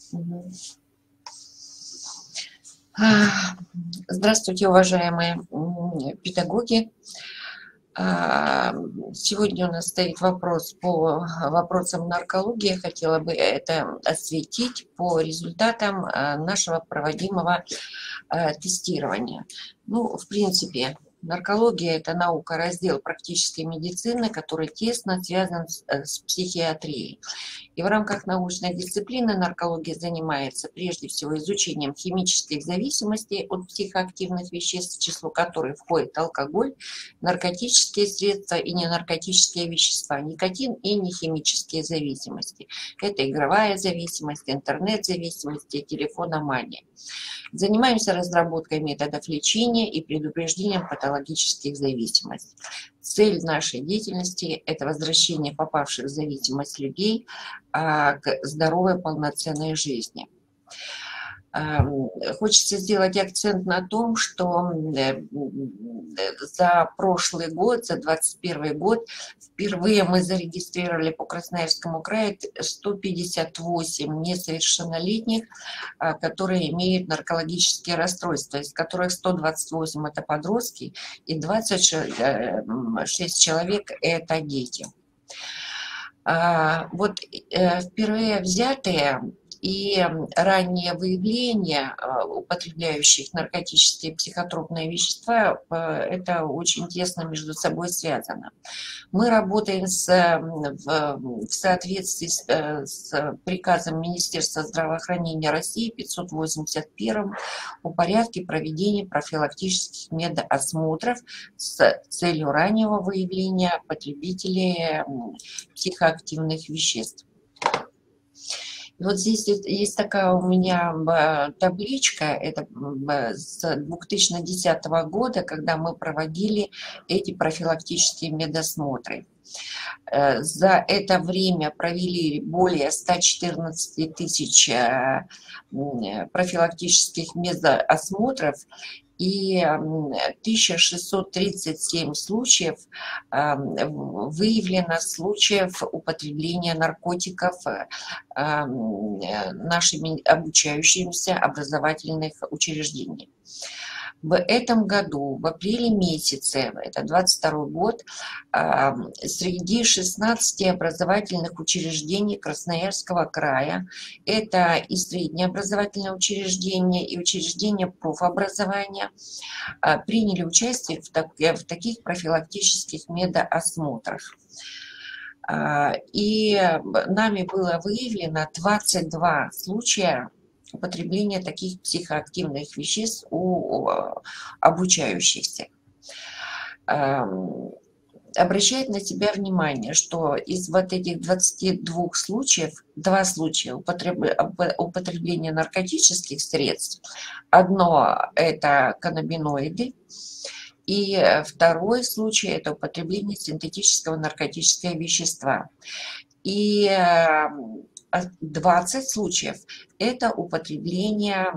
Мгм. Здравствуйте, уважаемые педагоги. Сегодня у нас стоит вопрос по вопросам наркологии. Хотела бы это осветить по результатам нашего проводимого тестирования. Ну, в принципе, наркология – это наука, раздел практической медицины, который тесно связан с психиатрией. И в рамках научной дисциплины наркология занимается прежде всего изучением химических зависимостей от психоактивных веществ, в число которых входит алкоголь, наркотические средства и ненаркотические вещества, никотин и нехимические зависимости. Это игровая зависимость, интернет-зависимость и телефономания. Занимаемся разработкой методов лечения и предупреждением патологических зависимостей. Цель нашей деятельности – это возвращение попавших в зависимость людей к здоровой полноценной жизни. Хочется сделать акцент на том, что за прошлый год, за 2021 год, впервые мы зарегистрировали по Красноярскому краю 158 несовершеннолетних, которые имеют наркологические расстройства, из которых 128 – это подростки и 26 человек – это дети. Вот впервые взятые и раннее выявление употребляющих наркотические и психотропные вещества, это очень тесно между собой связано. Мы работаем в соответствии с приказом Министерства здравоохранения России 581 о порядке проведения профилактических медосмотров с целью раннего выявления потребителей психоактивных веществ. Вот здесь есть такая у меня табличка, это с 2010 года, когда мы проводили эти профилактические медосмотры. За это время провели более 114 тысяч профилактических медосмотров, и 1637 случаев выявлено случаев употребления наркотиков нашими обучающимися образовательных учреждений. В этом году, в апреле месяце, это 22 год, среди 16 образовательных учреждений Красноярского края, это и среднее образовательное учреждение, и учреждение профобразования, приняли участие в таких профилактических медосмотрах. И нами было выявлено 22 случая употребления таких психоактивных веществ у обучающихся. Обращает на себя внимание, что из вот этих 22 случаев, 2 случая употребления наркотических средств, одно – это каннабиноиды, и второй случай – это употребление синтетического наркотического вещества. И 20 случаев – это употребление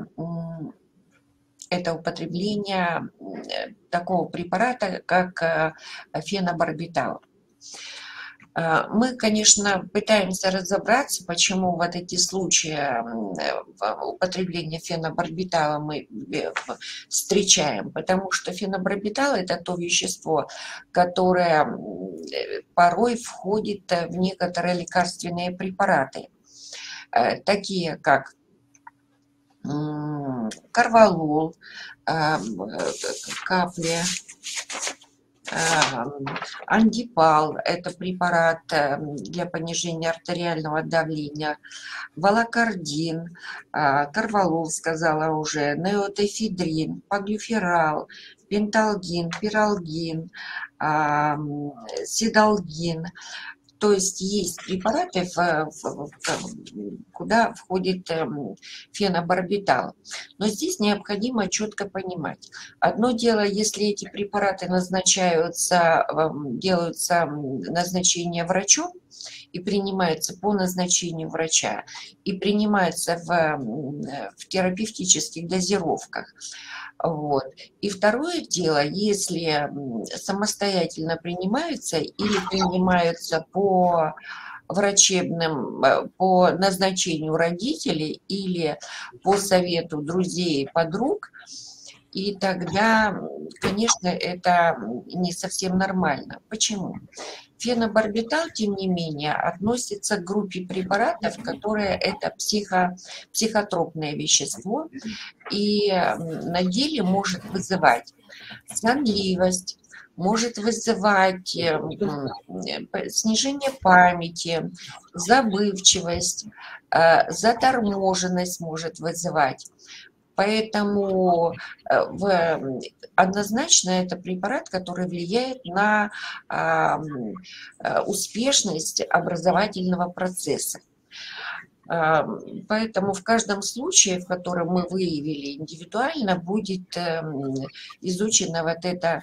такого препарата, как фенобарбитал. Мы, конечно, пытаемся разобраться, почему вот эти случаи употребления фенобарбитала мы встречаем, потому что фенобарбитал – это то вещество, которое порой входит в некоторые лекарственные препараты, такие как карвалол, капли, андипал – это препарат для понижения артериального давления, волокардин, карвалол, сказала уже, неотефедрин, паглюферал, пенталгин, пиралгин, сидалгин. То есть есть препараты, куда входит фенобарбитал. Но здесь необходимо четко понимать. Одно дело, если эти препараты делаются назначение врачом и принимаются по назначению врача, и принимаются в терапевтических дозировках. Вот. И второе дело, если самостоятельно принимаются или принимаются по врачебным по назначению родителей или по совету друзей и подруг, и тогда, конечно, это не совсем нормально. Почему? Фенобарбитал, тем не менее, относится к группе препаратов, которые это психотропное вещество, и на деле может вызывать сонливость, может вызывать снижение памяти, забывчивость, заторможенность может вызывать. Поэтому однозначно это препарат, который влияет на успешность образовательного процесса. Поэтому в каждом случае, в котором мы выявили индивидуально, будет изучена вот эта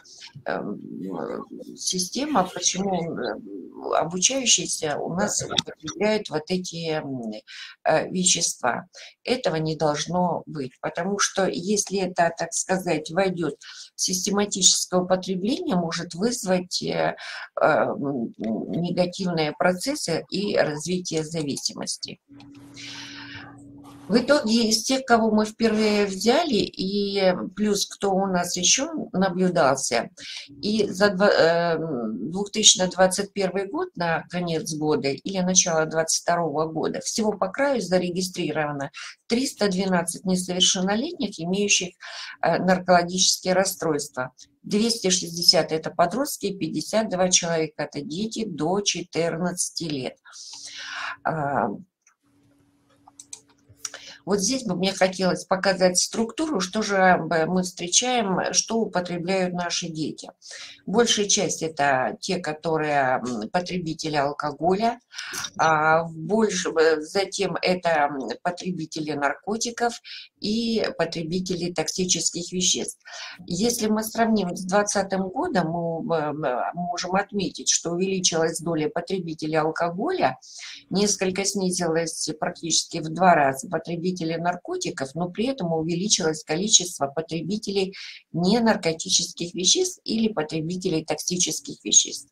система, почему обучающиеся у нас употребляют вот эти вещества. Этого не должно быть, потому что если это, так сказать, войдет в систематическое употребление, может вызвать негативные процессы и развитие зависимости. В итоге из тех, кого мы впервые взяли, и плюс кто у нас еще наблюдался, и за 2021 год на конец года или начало 2022 года всего по краю зарегистрировано 312 несовершеннолетних, имеющих наркологические расстройства. 260 это подростки, 52 человека это дети до 14 лет. Вот здесь бы мне хотелось показать структуру, что же мы встречаем, что употребляют наши дети. Большая часть это те, которые потребители алкоголя, затем это потребители наркотиков и потребители токсических веществ. Если мы сравним с 2020 годом, мы можем отметить, что увеличилась доля потребителей алкоголя, несколько снизилась практически в 2 раза потребителей наркотиков, но при этом увеличилось количество потребителей ненаркотических веществ или потребителей токсических веществ.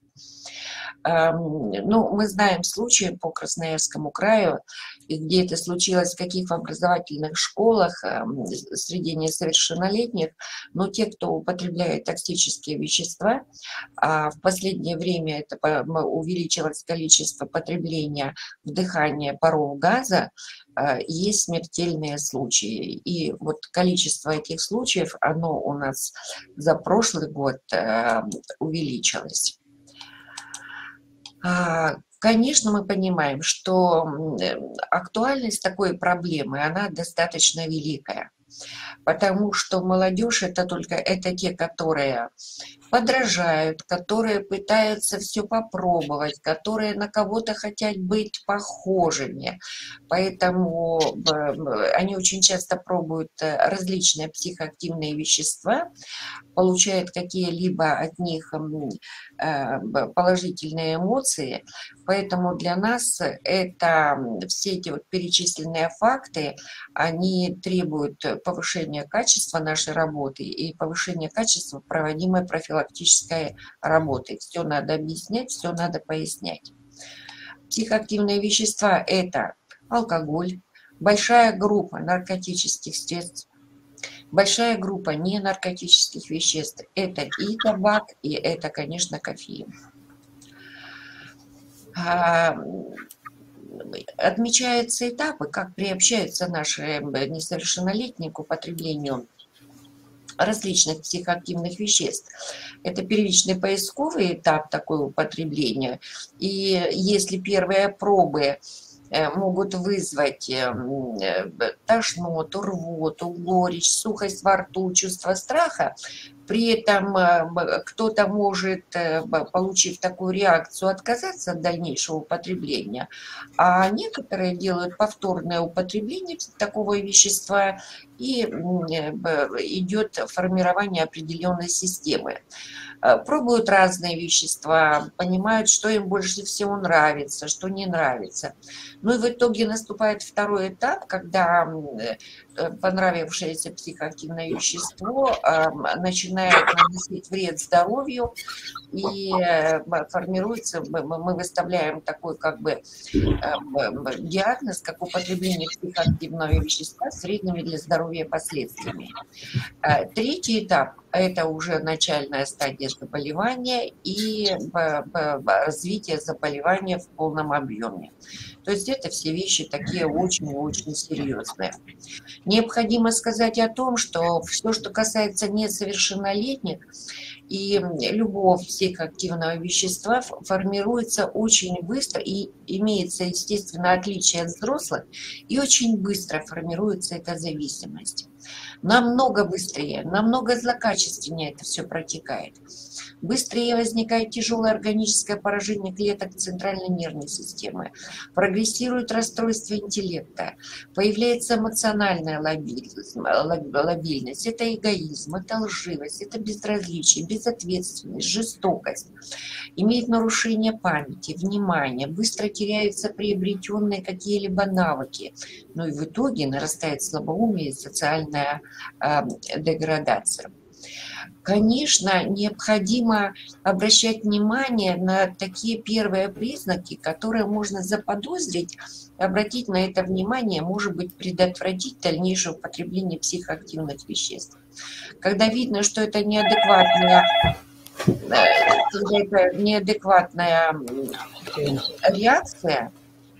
Ну, мы знаем случаи по Красноярскому краю, где это случилось, в каких образовательных школах среди несовершеннолетних, но те, кто употребляет токсические вещества, в последнее время это увеличилось количество потребления вдыхания парового газа, есть смертельные случаи. И вот количество этих случаев, оно у нас за прошлый год увеличилось. Конечно, мы понимаем, что актуальность такой проблемы, она достаточно великая, потому что молодежь это те, которые подражают, которые пытаются все попробовать, которые на кого-то хотят быть похожими. Поэтому они очень часто пробуют различные психоактивные вещества, получают какие-либо от них положительные эмоции. Поэтому для нас все эти вот перечисленные факты, они требуют повышения качества нашей работы и повышения качества проводимой профилактической работы. Все надо объяснять, все надо пояснять. Психоактивные вещества – это алкоголь, большая группа наркотических средств, большая группа ненаркотических веществ – это и табак, и это, конечно, кофеин. Отмечаются этапы, как приобщаются наши несовершеннолетние к употреблению различных психоактивных веществ. Это первичный поисковый этап такого употребления. И если первые пробы могут вызвать тошноту, рвоту, горечь, сухость во рту, чувство страха. При этом кто-то может, получив такую реакцию, отказаться от дальнейшего употребления, а некоторые делают повторное употребление такого вещества, и идет формирование определенной системы. пробуют разные вещества, понимают, что им больше всего нравится, что не нравится. Ну и в итоге наступает второй этап, когда понравившееся психоактивное вещество начинает наносить вред здоровью, и формируется, мы выставляем такой как бы диагноз, как употребление психоактивного вещества с вредными для здоровья последствиями. Третий этап – это уже начальная стадия заболевания и развитие заболевания в полном объеме. То есть это все вещи такие очень-очень серьезные. Необходимо сказать о том, что все, что касается несовершеннолетних, и любого психоактивного вещества формируется очень быстро и имеется, естественно, отличие от взрослых, и очень быстро формируется эта зависимость. Намного быстрее, намного злокачественнее это все протекает. Быстрее возникает тяжелое органическое поражение клеток центральной нервной системы, прогрессирует расстройство интеллекта, появляется эмоциональная лобильность, это эгоизм, это лживость, это безразличие, безответственность, жестокость, имеет нарушение памяти, внимания, быстро теряются приобретенные какие-либо навыки, ну и в итоге нарастает слабоумие и социальная деградация. Конечно, необходимо обращать внимание на такие первые признаки, которые можно заподозрить, обратить на это внимание, может быть, предотвратить дальнейшее употребление психоактивных веществ. Когда видно, что это неадекватная реакция,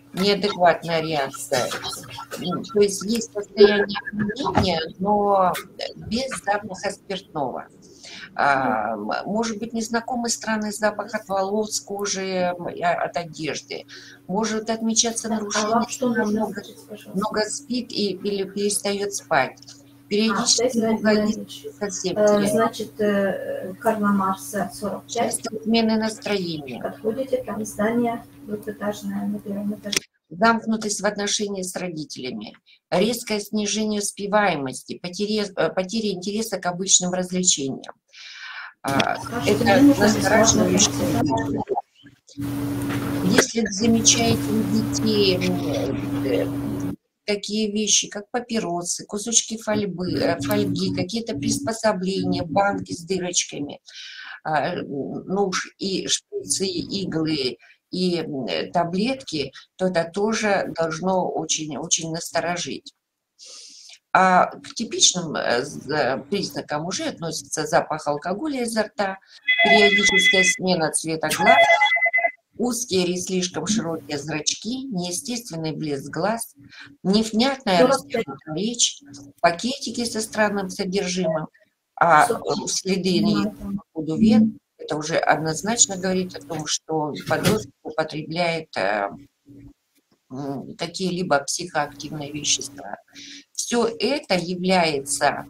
то есть есть состояние опьянения, но без запаха спиртного. Может быть незнакомый странный запах от волос, кожи, от одежды. Может отмечаться нарушение, что много спит или перестает спать. Периодически много ест, совсем теряет. Значит, Карла Маркса 45. Часто смены настроения. Подходите, там здание двухэтажное на первом этаже. Замкнутость в отношении с родителями, резкое снижение успеваемости, потеря интереса к обычным развлечениям. Это настораживающее. Если замечаете у детей такие вещи, как папиросы, кусочки фольги, какие-то приспособления, банки с дырочками, нож и шприцы, иглы, и таблетки, то это тоже должно очень насторожить. А к типичным признакам уже относится запах алкоголя изо рта, периодическая смена цвета глаз, узкие или слишком широкие зрачки, неестественный блеск глаз, невнятная растянутая речь, пакетики со странным содержимым, а следы на ходу вен. Это уже однозначно говорит о том, что подросток употребляет какие-либо психоактивные вещества. Все это является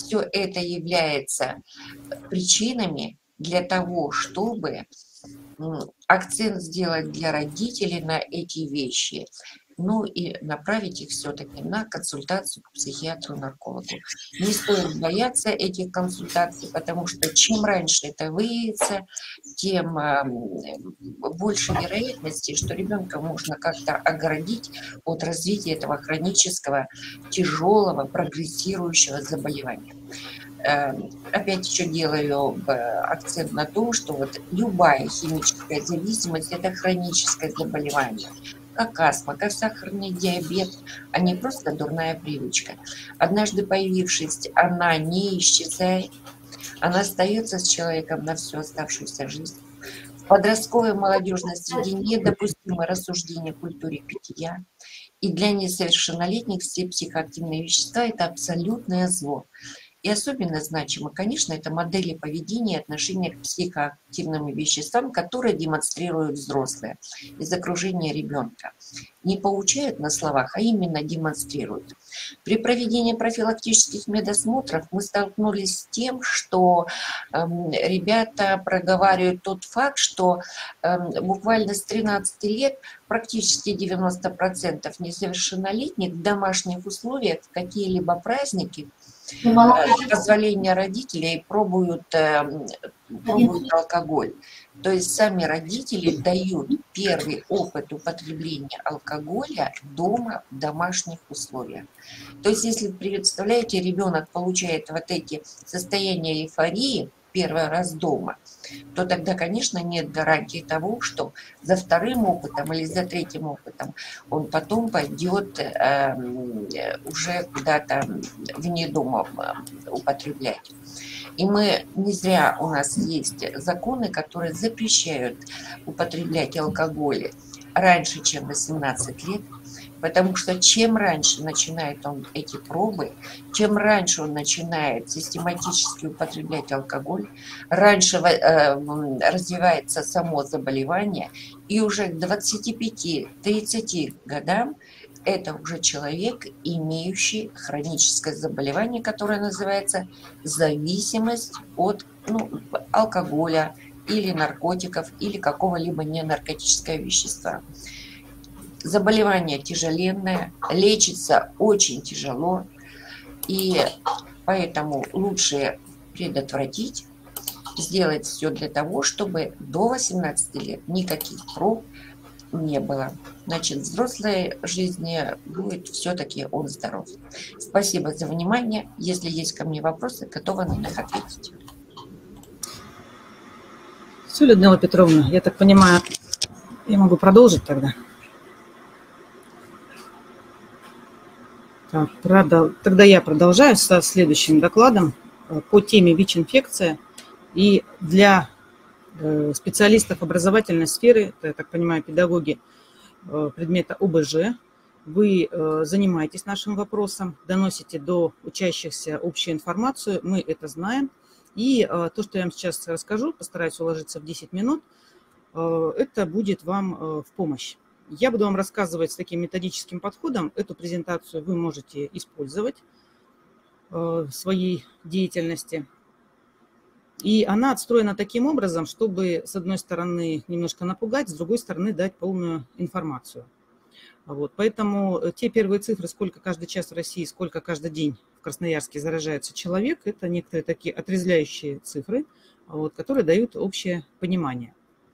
причинами для того, чтобы акцент сделать для родителей на эти вещи, ну и направить их все-таки на консультацию к психиатру-наркологу. Не стоит бояться этих консультаций, потому что чем раньше это выявится, тем больше вероятности, что ребенка можно как-то оградить от развития этого хронического, тяжелого, прогрессирующего заболевания. Опять еще делаю акцент на том, что вот любая химическая зависимость – это хроническое заболевание, как астма, как сахарный диабет, а не просто дурная привычка. Однажды появившись, она не исчезает, она остается с человеком на всю оставшуюся жизнь. В подростковой молодежной среде недопустимо рассуждение о культуре питья. И для несовершеннолетних все психоактивные вещества – это абсолютное зло. И особенно значимо, конечно, это модели поведения и отношения к психоактивным веществам, которые демонстрируют взрослые из окружения ребенка. Не поучают на словах, а именно демонстрируют. При проведении профилактических медосмотров мы столкнулись с тем, что ребята проговаривают тот факт, что буквально с 13 лет практически 90% несовершеннолетних в домашних условиях в какие-либо праздники с позволения родителей пробуют алкоголь. То есть сами родители дают первый опыт употребления алкоголя дома, в домашних условиях. То есть если, представляете, ребенок получает вот эти состояния эйфории первый раз дома, то тогда, конечно, нет гарантии того, что за вторым опытом или за третьим опытом он потом пойдет уже куда-то вне дома употреблять. И мы не зря, у нас есть законы, которые запрещают употреблять алкоголь раньше, чем 18 лет, потому что чем раньше начинает он эти пробы, чем раньше он начинает систематически употреблять алкоголь, раньше развивается само заболевание, и уже к 25-30 годам это уже человек, имеющий хроническое заболевание, которое называется зависимость от алкоголя или наркотиков, или какого-либо ненаркотического вещества. Заболевание тяжеленное, лечится очень тяжело, и поэтому лучше предотвратить, сделать все для того, чтобы до 18 лет никаких проб не было. Значит, в взрослой жизни будет все-таки он здоров. Спасибо за внимание. Если есть ко мне вопросы, готова на них ответить. Все, Людмила Петровна, я так понимаю, я могу продолжить тогда. Так, тогда я продолжаю со следующим докладом по теме ВИЧ-инфекция. И для специалистов образовательной сферы, я так понимаю, педагоги предмета ОБЖ, вы занимаетесь нашим вопросом, доносите до учащихся общую информацию, мы это знаем. И то, что я вам сейчас расскажу, постараюсь уложиться в 10 минут, это будет вам в помощь. Я буду вам рассказывать с таким методическим подходом. Эту презентацию вы можете использовать в своей деятельности. И она отстроена таким образом, чтобы, с одной стороны, немножко напугать, с другой стороны, дать полную информацию. Вот. Поэтому те первые цифры, сколько каждый час в России, сколько каждый день в Красноярске заражается человек, это некоторые такие отрезвляющие цифры, вот, которые дают общее понимание.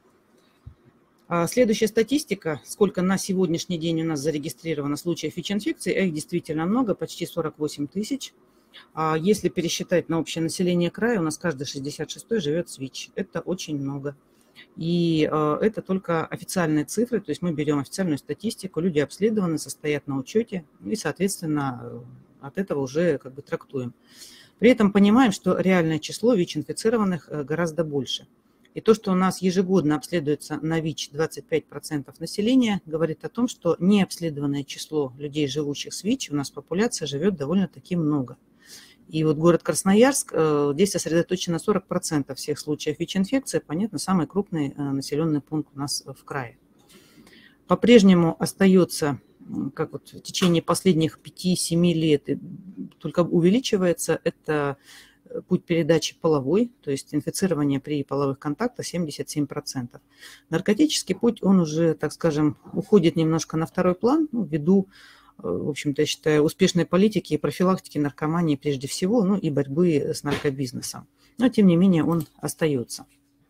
Следующая статистика, сколько на сегодняшний день у нас зарегистрировано случаев ВИЧ-инфекции, их действительно много, почти 48 тысяч. Если пересчитать на общее население края, у нас каждый 66-й живет с ВИЧ. Это очень много. И это только официальные цифры, то есть мы берем официальную статистику, люди обследованы, состоят на учете, и, соответственно, от этого уже как бы трактуем. При этом понимаем, что реальное число ВИЧ-инфицированных гораздо больше. И то, что у нас ежегодно обследуется на ВИЧ 25% населения, говорит о том, что необследованное число людей, живущих с ВИЧ, у нас популяция живет довольно-таки много. И вот город Красноярск, здесь сосредоточено 40% всех случаев ВИЧ-инфекции, понятно, самый крупный населенный пункт у нас в крае. По-прежнему остается, как вот в течение последних 5-7 лет, только увеличивается, это путь передачи половой, то есть инфицирование при половых контактах 77%. Наркотический путь, он уже, так скажем, уходит немножко на второй план, ввиду, в общем-то, я считаю, успешной политики и профилактики наркомании прежде всего, и борьбы с наркобизнесом. Но, тем не менее, он остается.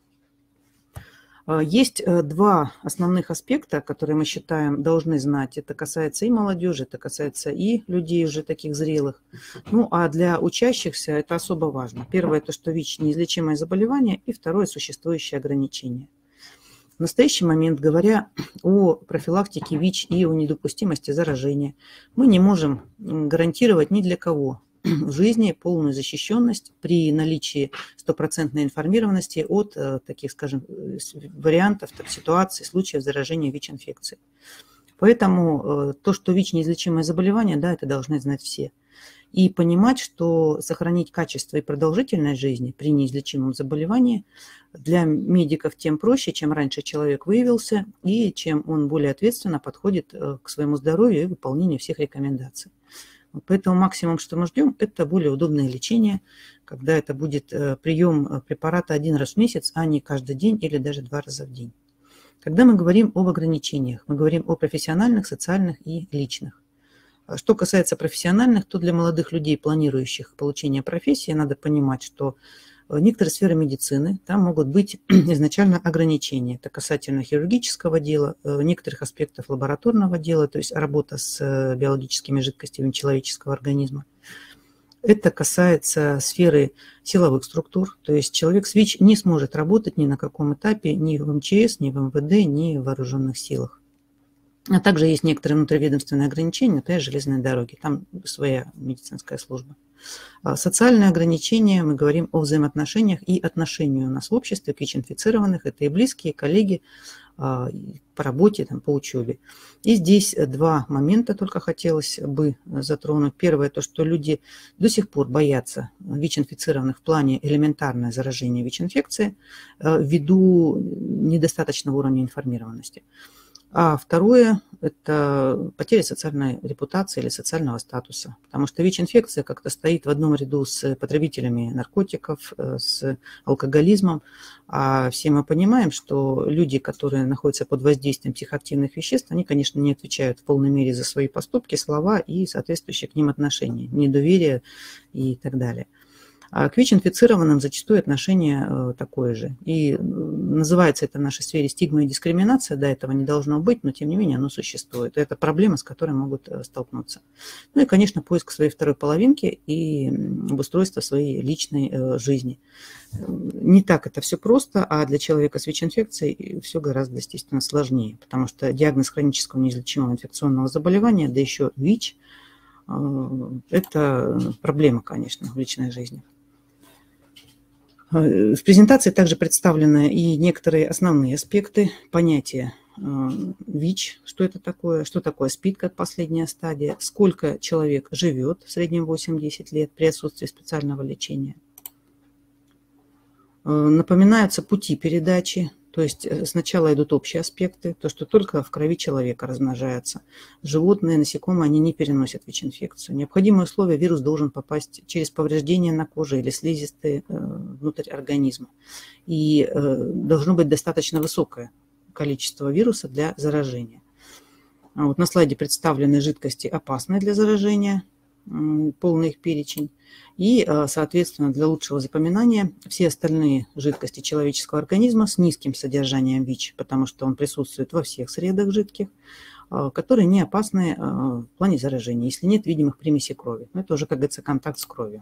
Есть два основных аспекта, которые мы считаем должны знать. Это касается и молодежи, это касается и людей уже таких зрелых. А для учащихся это особо важно. Первое – это что ВИЧ – неизлечимое заболевание, и второе – существующие ограничения. В настоящий момент, говоря о профилактике ВИЧ и о недопустимости заражения, мы не можем гарантировать ни для кого в жизни полную защищенность при наличии стопроцентной информированности от таких, скажем, вариантов, ситуаций, случаев заражения ВИЧ-инфекцией. Поэтому то, что ВИЧ – неизлечимое заболевание, да, это должны знать все. И понимать, что сохранить качество и продолжительность жизни при неизлечимом заболевании для медиков тем проще, чем раньше человек выявился и чем он более ответственно подходит к своему здоровью и выполнению всех рекомендаций. Поэтому максимум, что мы ждем, это более удобное лечение, когда это будет прием препарата один раз в месяц, а не каждый день или даже 2 раза в день. Когда мы говорим об ограничениях, мы говорим о профессиональных, социальных и личных. Что касается профессиональных, то для молодых людей, планирующих получение профессии, надо понимать, что некоторые сферы медицины, там могут быть изначально ограничения. Это касательно хирургического дела, некоторых аспектов лабораторного дела, то есть работа с биологическими жидкостями человеческого организма. Это касается сферы силовых структур, то есть человек с ВИЧ не сможет работать ни на каком этапе, ни в МЧС, ни в МВД, ни в вооруженных силах. А также есть некоторые внутриведомственные ограничения, например, железные дороги, там своя медицинская служба. Социальные ограничения, мы говорим о взаимоотношениях и отношению у нас в обществе к ВИЧ-инфицированных, это и близкие, и коллеги по работе, там, по учебе. И здесь два момента только хотелось бы затронуть. Первое, то, что люди до сих пор боятся ВИЧ-инфицированных в плане элементарного заражения ВИЧ-инфекцией ввиду недостаточного уровня информированности. А второе – это потеря социальной репутации или социального статуса, потому что ВИЧ-инфекция как-то стоит в одном ряду с потребителями наркотиков, с алкоголизмом. А все мы понимаем, что люди, которые находятся под воздействием психоактивных веществ, они, конечно, не отвечают в полной мере за свои поступки, слова и соответствующие к ним отношения, недоверие и так далее. А к ВИЧ-инфицированным зачастую отношение такое же. И называется это в нашей сфере стигма и дискриминация. Да, этого не должно быть, но тем не менее оно существует. Это проблема, с которой могут столкнуться. Ну и, конечно, поиск своей второй половинки и обустройство своей личной жизни. Не так это все просто, а для человека с ВИЧ-инфекцией все гораздо, естественно, сложнее, потому что диагноз хронического неизлечимого инфекционного заболевания, да еще ВИЧ, это проблема, конечно, в личной жизни. В презентации также представлены и некоторые основные аспекты понятия ВИЧ, что это такое, что такое СПИД как последняя стадия, сколько человек живет, в среднем 8-10 лет при отсутствии специального лечения. Напоминаются пути передачи, то есть сначала идут общие аспекты, то, что только в крови человека размножается. Животные, насекомые, они не переносят ВИЧ-инфекцию. Необходимые условия: вирус должен попасть через повреждение на коже или слизистые внутрь организма. И должно быть достаточно высокое количество вируса для заражения. Вот на слайде представлены жидкости, опасные для заражения, полный их перечень. И, соответственно, для лучшего запоминания все остальные жидкости человеческого организма с низким содержанием ВИЧ, потому что он присутствует во всех средах жидких, которые не опасны в плане заражения, если нет видимых примесей крови. Это уже, как говорится, контакт с кровью.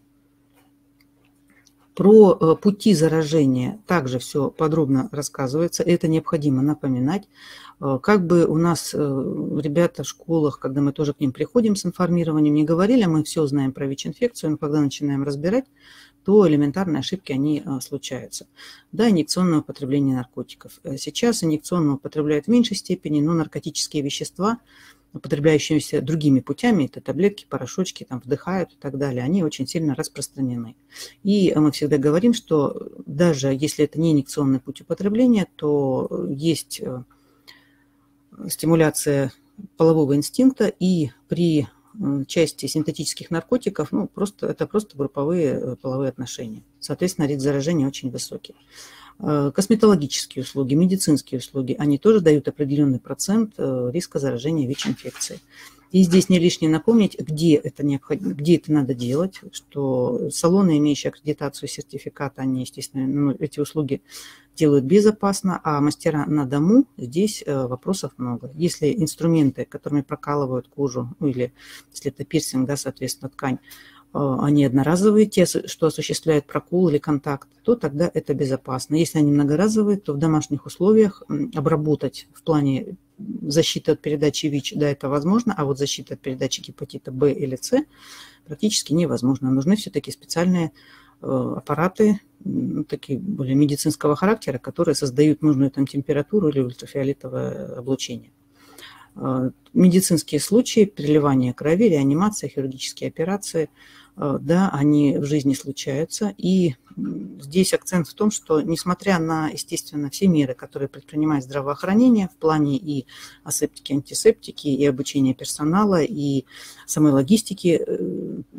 Про пути заражения также все подробно рассказывается, это необходимо напоминать. Как бы у нас ребята в школах, когда мы тоже к ним приходим с информированием, не говорили, мы все знаем про ВИЧ-инфекцию, но когда начинаем разбирать, то элементарные ошибки, они случаются. Да, инъекционное употребление наркотиков. Сейчас инъекционно употребляют в меньшей степени, но наркотические вещества, употребляющиеся другими путями, это таблетки, порошочки, там, вдыхают и так далее, они очень сильно распространены. И мы всегда говорим, что даже если это не инъекционный путь употребления, то есть стимуляция полового инстинкта, и при части синтетических наркотиков это просто групповые половые отношения. Соответственно, риск заражения очень высокий. Косметологические услуги, медицинские услуги, они тоже дают определенный процент риска заражения ВИЧ-инфекцией. И здесь не лишнее напомнить, где это необходимо, где это надо делать, что салоны, имеющие аккредитацию сертификата, они, естественно, эти услуги делают безопасно, а мастера на дому, здесь вопросов много. Если инструменты, которыми прокалывают кожу, или если это пирсинг, да, соответственно, ткань, они одноразовые, те, что осуществляют прокол или контакт, то тогда это безопасно. Если они многоразовые, то в домашних условиях обработать в плане защиты от передачи ВИЧ, да, это возможно, а вот защита от передачи гепатита Б или С практически невозможно. Нужны все-таки специальные аппараты, такие более медицинского характера, которые создают нужную там температуру или ультрафиолетовое облучение. Медицинские случаи, переливание крови, реанимация, хирургические операции, да, они в жизни случаются. И здесь акцент в том, что несмотря на, естественно, все меры, которые предпринимает здравоохранение в плане и асептики, антисептики, и обучения персонала, и самой логистики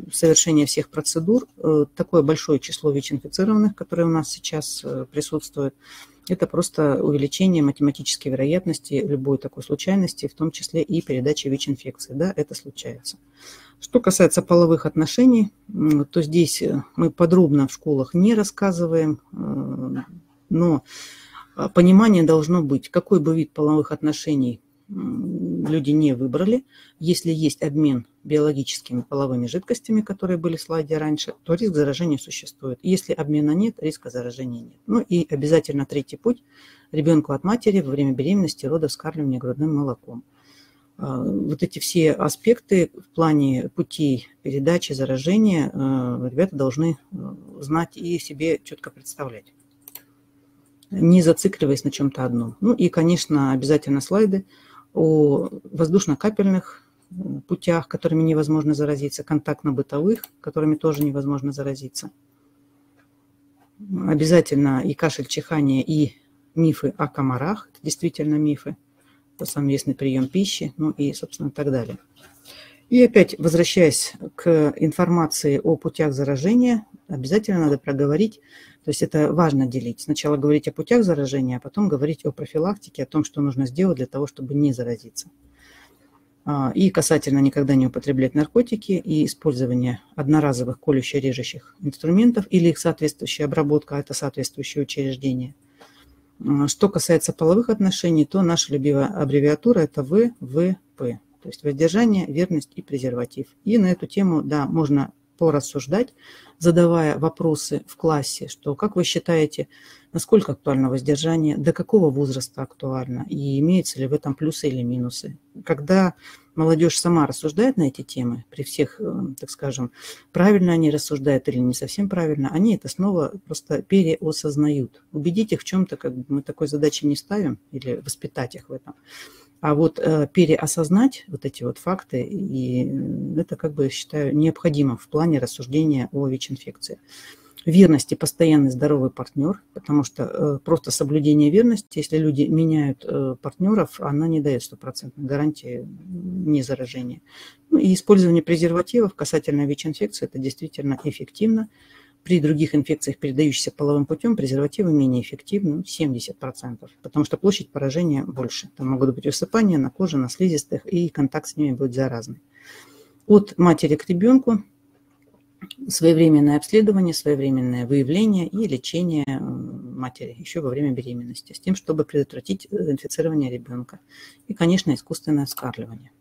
совершения всех процедур. Такое большое число ВИЧ-инфицированных, которые у нас сейчас присутствуют, это просто увеличение математической вероятности любой такой случайности, в том числе и передачи ВИЧ-инфекции. Да, это случается. Что касается половых отношений, то здесь мы подробно в школах не рассказываем, но понимание должно быть, какой бы вид половых отношений люди не выбрали. Если есть обмен биологическими половыми жидкостями, которые были в слайде раньше, то риск заражения существует. Если обмена нет, риска заражения нет. Ну и обязательно третий путь – ребенку от матери во время беременности, родов, вскармливания грудным молоком. Вот эти все аспекты в плане путей передачи заражения ребята должны знать и себе четко представлять, не зацикливаясь на чем-то одном. Ну и, конечно, обязательно слайды о воздушно-капельных путях, которыми невозможно заразиться, контактно-бытовых, которыми тоже невозможно заразиться. Обязательно и кашель, чихание, и мифы о комарах, это действительно мифы, совместный прием пищи, ну и, собственно, так далее. И опять, возвращаясь к информации о путях заражения, обязательно надо проговорить, то есть это важно делить. Сначала говорить о путях заражения, а потом говорить о профилактике, о том, что нужно сделать для того, чтобы не заразиться. И касательно никогда не употреблять наркотики и использования одноразовых колюще-режущих инструментов или их соответствующая обработка, это соответствующее учреждение. Что касается половых отношений, то наша любимая аббревиатура – это ВВП, то есть воздержание, верность и презерватив. И на эту тему, да, можно порассуждать, задавая вопросы в классе, что как вы считаете, насколько актуально воздержание, до какого возраста актуально и имеются ли в этом плюсы или минусы. Когда молодежь сама рассуждает на эти темы, при всех, так скажем, правильно они рассуждают или не совсем правильно, они это снова просто переосознают. Убедить их в чем-то, как бы мы такой задачи не ставим, или воспитать их в этом. А вот переосознать вот эти вот факты, и это, как бы, считаю, необходимо в плане рассуждения о ВИЧ-инфекции. Верность и постоянный здоровый партнер, потому что просто соблюдение верности, если люди меняют партнеров, она не дает стопроцентной гарантии не заражения. Ну, и использование презервативов касательно ВИЧ-инфекции, это действительно эффективно. При других инфекциях, передающихся половым путем, презервативы менее эффективны, 70%, потому что площадь поражения больше. Там могут быть высыпания на коже, на слизистых, и контакт с ними будет заразный. От матери к ребенку своевременное обследование, своевременное выявление и лечение матери еще во время беременности, с тем, чтобы предотвратить инфицирование ребенка. И, конечно, искусственное вскармливание.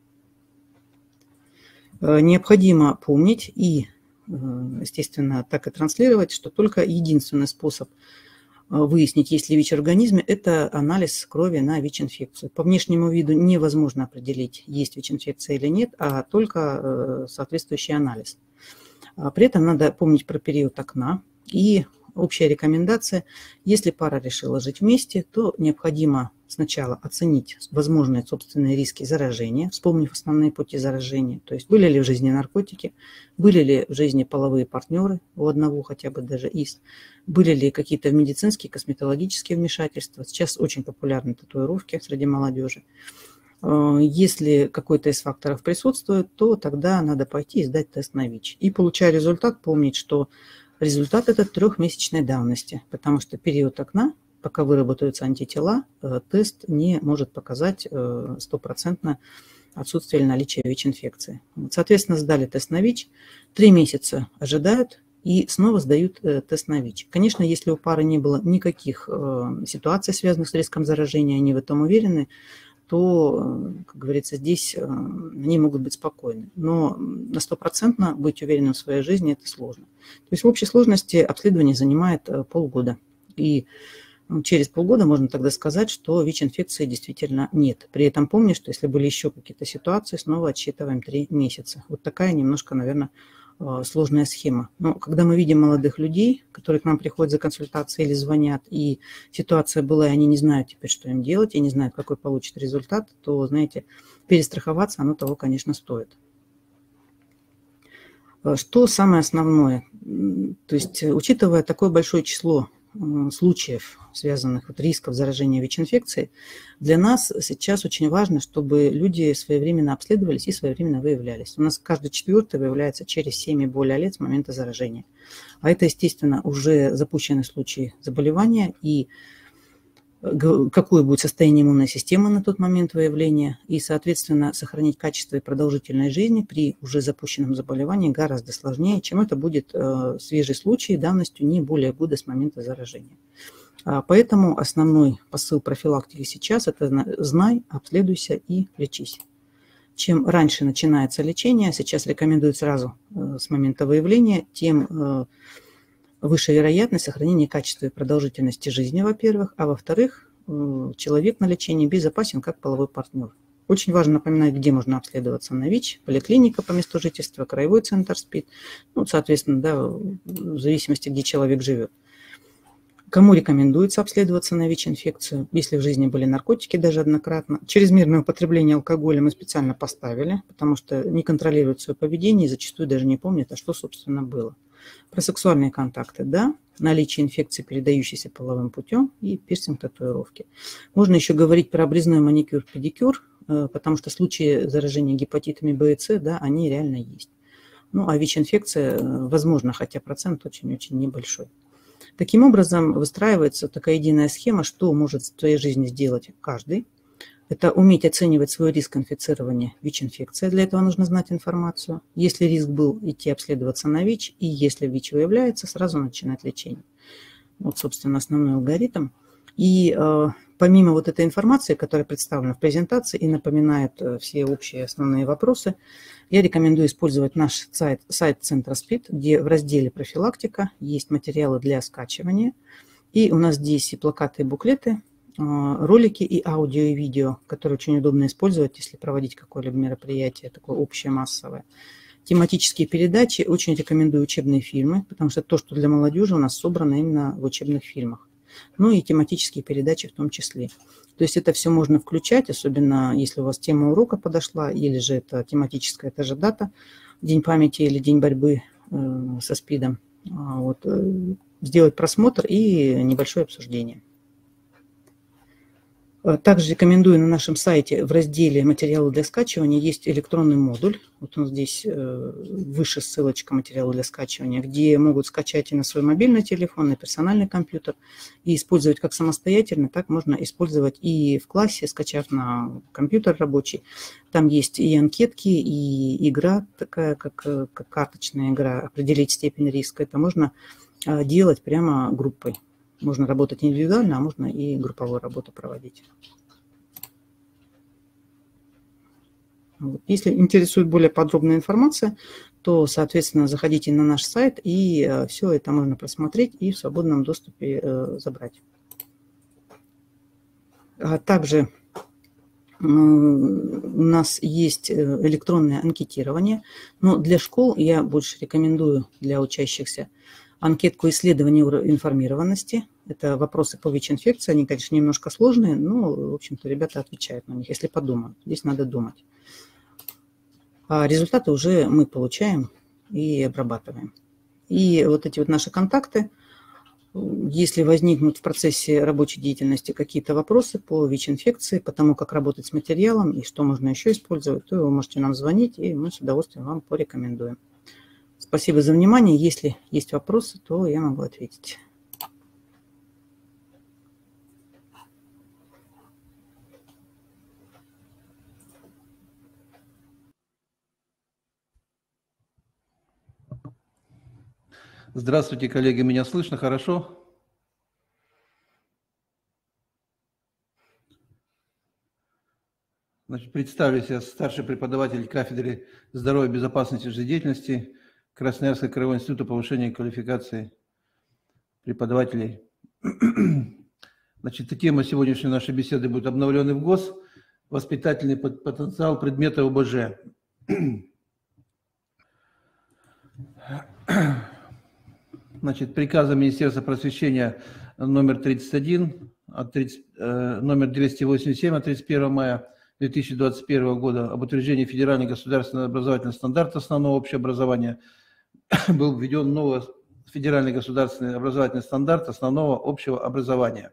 Необходимо помнить и, естественно, так и транслировать, что только единственный способ выяснить, есть ли ВИЧ в организме, это анализ крови на ВИЧ-инфекцию. По внешнему виду невозможно определить, есть ВИЧ-инфекция или нет, а только соответствующий анализ. При этом надо помнить про период окна. И общая рекомендация, если пара решила жить вместе, то необходимо сначала оценить возможные собственные риски заражения, вспомнив основные пути заражения, то есть были ли в жизни наркотики, были ли в жизни половые партнеры у одного хотя бы даже из, были ли какие-то медицинские, косметологические вмешательства. Сейчас очень популярны татуировки среди молодежи. Если какой-то из факторов присутствует, то тогда надо пойти и сдать тест на ВИЧ. И, получая результат, помнить, что результат этот 3-месячной давности, потому что период окна, пока выработаются антитела, тест не может показать стопроцентно отсутствие или наличие ВИЧ-инфекции. Соответственно, сдали тест на ВИЧ, 3 месяца ожидают и снова сдают тест на ВИЧ. Конечно, если у пары не было никаких ситуаций, связанных с риском заражения, они в этом уверены, то, как говорится, здесь они могут быть спокойны. Но на 100% быть уверенным в своей жизни – это сложно. То есть в общей сложности обследование занимает полгода. И через полгода можно тогда сказать, что ВИЧ-инфекции действительно нет. При этом помни, что если были еще какие-то ситуации, снова отсчитываем 3 месяца. Вот такая немножко, наверное, сложная схема. Но когда мы видим молодых людей, которые к нам приходят за консультацией или звонят, и ситуация была, и они не знают теперь, что им делать, и не знают, какой получат результат, то, знаете, перестраховаться оно того, конечно, стоит. Что самое основное? То есть, учитывая такое большое число случаев, связанных вот рисков заражения ВИЧ-инфекцией, для нас сейчас очень важно, чтобы люди своевременно обследовались и своевременно выявлялись. У нас каждый четвертый выявляется через 7 и более лет с момента заражения. А это, естественно, уже запущенный случай заболевания и какое будет состояние иммунной системы на тот момент выявления, и, соответственно, сохранить качество и продолжительность жизни при уже запущенном заболевании гораздо сложнее, чем это будет свежий случай давностью не более года с момента заражения. Поэтому основной посыл профилактики сейчас – это знай, обследуйся и лечись. Чем раньше начинается лечение, сейчас рекомендуют сразу с момента выявления, тем выше вероятность сохранения качества и продолжительности жизни, во-первых, а во-вторых, человек на лечении безопасен как половой партнер. Очень важно напоминать, где можно обследоваться на ВИЧ: поликлиника по месту жительства, краевой центр СПИД, ну, соответственно, да, в зависимости, где человек живет. Кому рекомендуется обследоваться на ВИЧ-инфекцию, если в жизни были наркотики даже однократно. Чрезмерное употребление алкоголя мы специально поставили, потому что не контролируют свое поведение и зачастую даже не помнят, а что, собственно, было. Про сексуальные контакты, да, наличие инфекции, передающейся половым путем, и пирсинг, татуировки. Можно еще говорить про обрезной маникюр, педикюр, потому что случаи заражения гепатитами Б и С, да, они реально есть. Ну, а ВИЧ-инфекция возможно, хотя процент очень-очень небольшой. Таким образом, выстраивается такая единая схема, что может в своей жизни сделать каждый. Это уметь оценивать свой риск инфицирования ВИЧ-инфекцией. Для этого нужно знать информацию. Если риск был, идти обследоваться на ВИЧ. И если ВИЧ выявляется, сразу начинать лечение. Вот, собственно, основной алгоритм. И помимо вот этой информации, которая представлена в презентации и напоминает все общие основные вопросы, я рекомендую использовать наш сайт Центра СПИД, где в разделе «Профилактика» есть материалы для скачивания. И у нас здесь и плакаты, и буклеты, ролики и аудио, и видео, которые очень удобно использовать, если проводить какое-либо мероприятие, такое общее, массовое. Тематические передачи. Очень рекомендую учебные фильмы, потому что то, что для молодежи, у нас собрано именно в учебных фильмах. Ну и тематические передачи в том числе. То есть это все можно включать, особенно если у вас тема урока подошла, или же это тематическая, это же дата, День памяти или День борьбы со СПИДом. Вот, сделать просмотр и небольшое обсуждение. Также рекомендую на нашем сайте в разделе «Материалы для скачивания» есть электронный модуль. Вот он здесь выше ссылочка «Материалы для скачивания», где могут скачать и на свой мобильный телефон, на персональный компьютер, и использовать как самостоятельно, так можно использовать и в классе, скачав на компьютер рабочий. Там есть и анкетки, и игра такая, как карточная игра, определить степень риска. Это можно делать прямо группой. Можно работать индивидуально, а можно и групповую работу проводить. Вот. Если интересует более подробная информация, то, соответственно, заходите на наш сайт, и все это можно просмотреть и в свободном доступе забрать. А также у нас есть электронное анкетирование, но для школ я больше рекомендую для учащихся анкетку исследования информированности. Это вопросы по ВИЧ-инфекции. Они, конечно, немножко сложные, но, в общем-то, ребята отвечают на них, если подумают. Здесь надо думать. А результаты уже мы получаем и обрабатываем. И вот эти вот наши контакты, если возникнут в процессе рабочей деятельности какие-то вопросы по ВИЧ-инфекции, по тому, как работать с материалом и что можно еще использовать, то вы можете нам звонить, и мы с удовольствием вам порекомендуем. Спасибо за внимание. Если есть вопросы, то я могу ответить. Здравствуйте, коллеги. Меня слышно хорошо? Значит, представлюсь, я старший преподаватель кафедры здоровья и безопасности жизнедеятельности Красноярского краевого института повышения квалификации преподавателей. Значит, тема сегодняшней нашей беседы будет обновленный в ГОС, воспитательный потенциал предмета ОБЖ. Значит, приказом Министерства просвещения номер 31, номер 287 от 31 мая 2021 года об утверждении федерального государственного образовательного стандарта основного общего образования был введен новый федеральный государственный образовательный стандарт основного общего образования.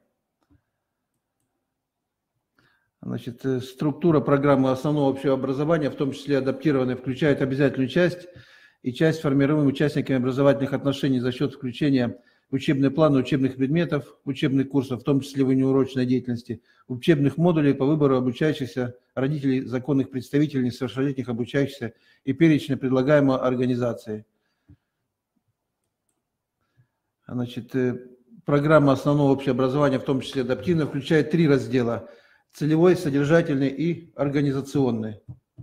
Значит, структура программы основного общего образования, в том числе адаптированная, включает обязательную часть и часть, формируемую участниками образовательных отношений за счет включения в учебные планы учебных предметов, учебных курсов, в том числе внеурочной деятельности, учебных модулей по выбору обучающихся, родителей, законных представителей несовершеннолетних обучающихся и перечня предлагаемой организации. Значит, программа основного общего образования, в том числе адаптивная, включает 3 раздела: целевой, содержательный и организационный.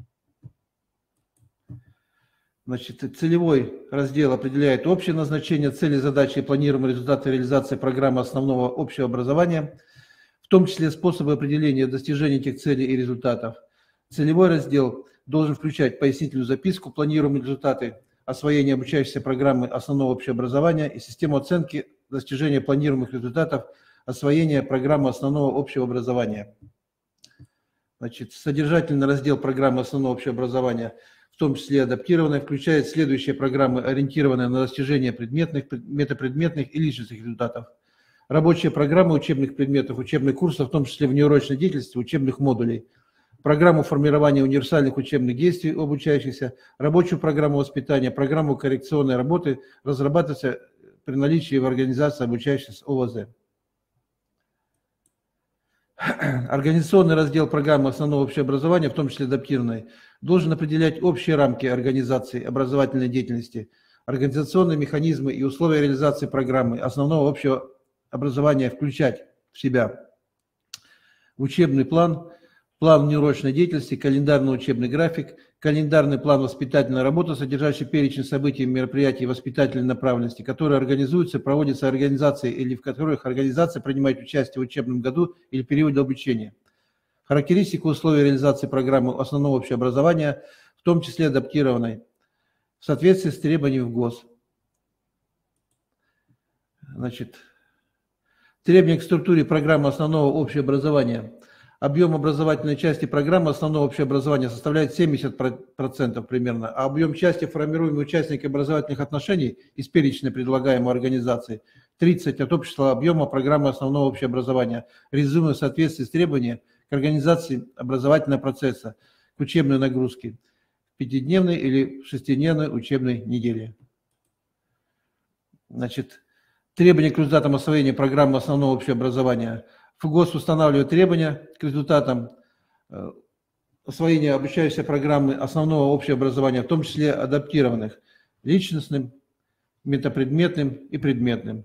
Значит, целевой раздел определяет общее назначение, цели, задачи и планируемые результаты реализации программы основного общего образования, в том числе способы определения достижения этих целей и результатов. Целевой раздел должен включать пояснительную записку, планируемые результаты освоения обучающейся программы основного общего образования и систему оценки достижения планируемых результатов освоения программы основного общего образования. Значит, содержательный раздел программы основного общего образования, в том числе адаптированная, включает следующие программы, ориентированные на достижение предметных, метапредметных и личностных результатов. Рабочие программы учебных предметов, учебных курсов, в том числе внеурочной деятельности, учебных модулей. Программу формирования универсальных учебных действий у обучающихся, рабочую программу воспитания, программу коррекционной работы разрабатывается при наличии в организации обучающихся ОВЗ. Организационный раздел программы основного общего образования, в том числе адаптированной, должен определять общие рамки организации образовательной деятельности, организационные механизмы и условия реализации программы основного общего образования, включать в себя учебный план, план неурочной деятельности, календарно-учебный график, календарный план воспитательной работы, содержащий перечень событий, мероприятий воспитательной направленности, которые организуются, проводятся организацией или в которых организация принимает участие в учебном году или периоде обучения. Характеристика условий реализации программы основного общего образования, в том числе адаптированной, в соответствии с требованиями в ГОС. Значит, требования к структуре программы основного общего образования. Объем образовательной части программы основного общего образования составляет 70% примерно, а объем части, формируемой участниками образовательных отношений из перечня предлагаемой организации, 30% от общего объема программы основного общего образования, реализуемой в соответствии с требованиями к организации образовательного процесса, к учебной нагрузке в 5-дневной или 6-дневной учебной неделе. Значит, требования к результатам освоения программы основного общего образования. ФГОС устанавливает требования к результатам освоения обучающейся программы основного общего образования, в том числе адаптированных, личностным, метапредметным и предметным.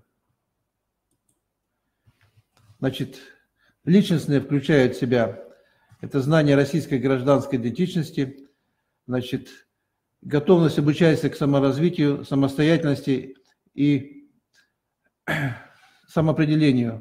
Значит, личностные включают в себя это знание российской гражданской идентичности, значит, готовность обучающихся к саморазвитию, самостоятельности и самоопределению.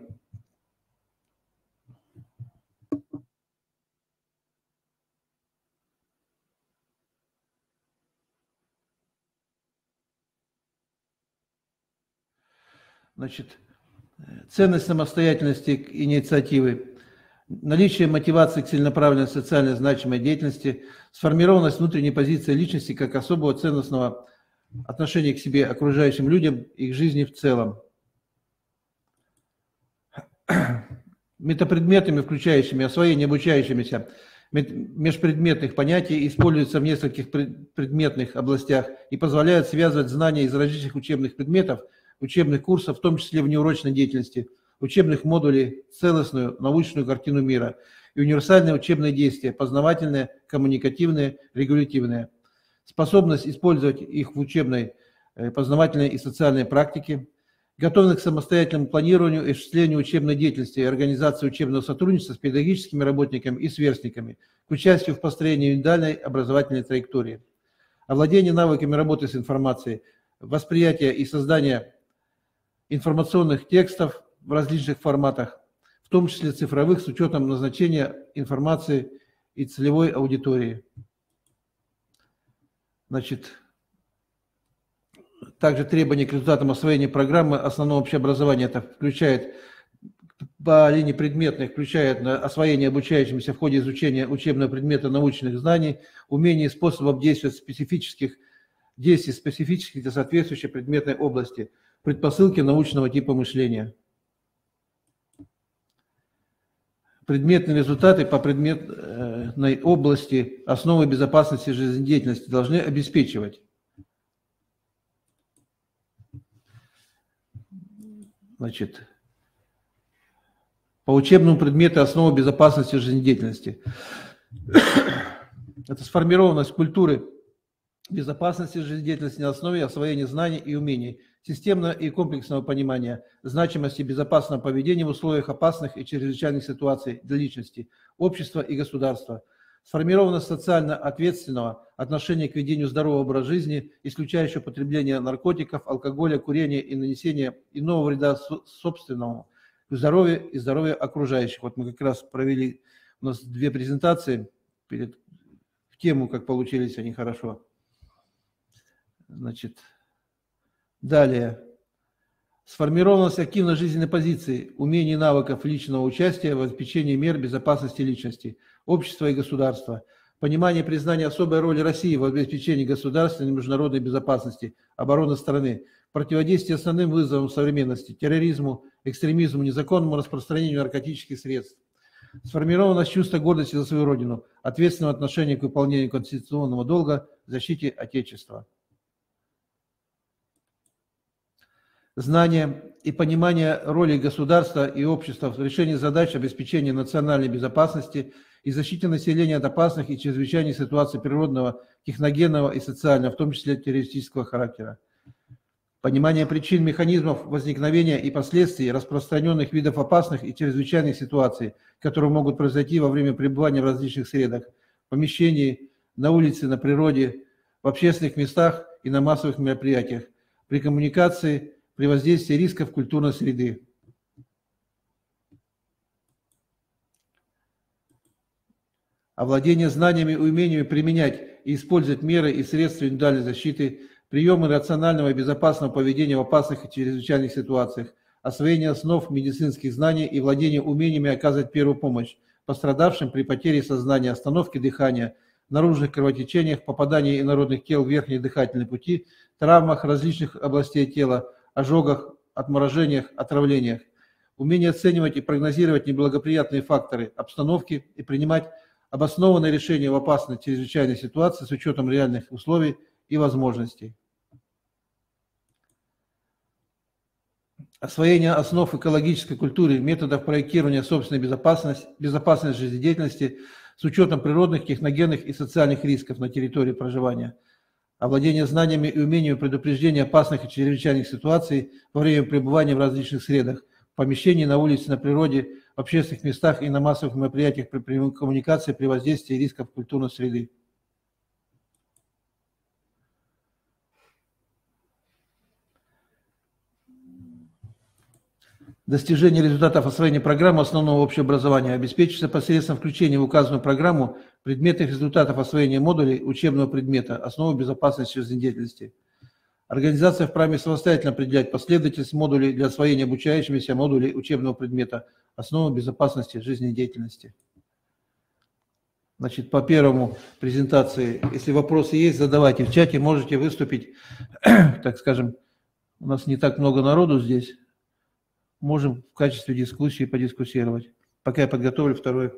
Значит, ценность самостоятельности и инициативы, наличие мотивации к целенаправленной социально значимой деятельности, сформированность внутренней позиции личности как особого ценностного отношения к себе, окружающим людям и к жизни в целом. Метапредметами, включающими освоение обучающимися межпредметных понятий, используются в нескольких предметных областях и позволяют связывать знания из различных учебных предметов, учебных курсов, в том числе внеурочной деятельности, учебных модулей, целостную научную картину мира и универсальные учебные действия, познавательные, коммуникативные, регулятивные. Способность использовать их в учебной, познавательной и социальной практике, готовность к самостоятельному планированию и осуществлению учебной деятельности и организации учебного сотрудничества с педагогическими работниками и сверстниками, к участию в построении индивидуальной образовательной траектории. Овладение навыками работы с информацией, восприятие и создание информационных текстов в различных форматах, в том числе цифровых, с учетом назначения информации и целевой аудитории. Значит, также требования к результатам освоения программы основного общеобразования, это включает по линии предметных, включает освоение обучающимся в ходе изучения учебного предмета научных знаний, умение и способов действий специфических для соответствующей предметной области, предпосылки научного типа мышления. Предметные результаты по предметной области основы безопасности жизнедеятельности должны обеспечивать: значит, по учебному предмету основы безопасности жизнедеятельности. Это сформированность культуры безопасности жизнедеятельности на основе освоения знаний и умений, системного и комплексного понимания значимости безопасного поведения в условиях опасных и чрезвычайных ситуаций для личности, общества и государства, сформированность социально ответственного отношения к ведению здорового образа жизни, исключающего потребление наркотиков, алкоголя, курения и нанесения иного вреда собственному здоровью и здоровью окружающих. Вот мы как раз провели у нас 2 презентации в тему, как получились они хорошо. Значит, далее. Сформированность активной жизненной позиции, умений и навыков личного участия в обеспечении мер безопасности личности, общества и государства, понимание и признание особой роли России в обеспечении государственной и международной безопасности, обороны страны, противодействие основным вызовам современности, терроризму, экстремизму, незаконному распространению наркотических средств. Сформированность чувства гордости за свою родину, ответственного отношения к выполнению конституционного долга, защите Отечества. Знание и понимание роли государства и общества в решении задач обеспечения национальной безопасности и защите населения от опасных и чрезвычайных ситуаций природного, техногенного и социального, в том числе террористического характера. Понимание причин, механизмов возникновения и последствий распространенных видов опасных и чрезвычайных ситуаций, которые могут произойти во время пребывания в различных средах, в помещении, на улице, на природе, в общественных местах и на массовых мероприятиях, при коммуникации, при воздействии рисков культурной среды. Овладение знаниями и умениями применять и использовать меры и средства индивидуальной защиты, приемы рационального и безопасного поведения в опасных и чрезвычайных ситуациях, освоение основ медицинских знаний и владение умениями оказывать первую помощь пострадавшим при потере сознания, остановке дыхания, наружных кровотечениях, попадании инородных тел в верхние дыхательные пути, травмах различных областей тела, ожогах, отморожениях, отравлениях. Умение оценивать и прогнозировать неблагоприятные факторы обстановки и принимать обоснованные решения в опасной чрезвычайной ситуации с учетом реальных условий и возможностей. Освоение основ экологической культуры, методов проектирования собственной безопасности жизнедеятельности с учетом природных, техногенных и социальных рисков на территории проживания. Овладение знаниями и умениями предупреждения опасных и чрезвычайных ситуаций во время пребывания в различных средах, в помещении, на улице, на природе, в общественных местах и на массовых мероприятиях при коммуникации при воздействии рисков культурной среды. Достижение результатов освоения программы основного общего образования обеспечится посредством включения в указанную программу предметных результатов освоения модулей учебного предмета «Основы безопасности жизнедеятельности». Организация вправе самостоятельно определять последовательность модулей для освоения обучающимися модулей учебного предмета «Основы безопасности жизнедеятельности». Значит, по первому презентации, если вопросы есть, задавайте в чате, можете выступить, так скажем, у нас не так много народу здесь. Можем в качестве дискуссии подискуссировать. Пока я подготовлю второй.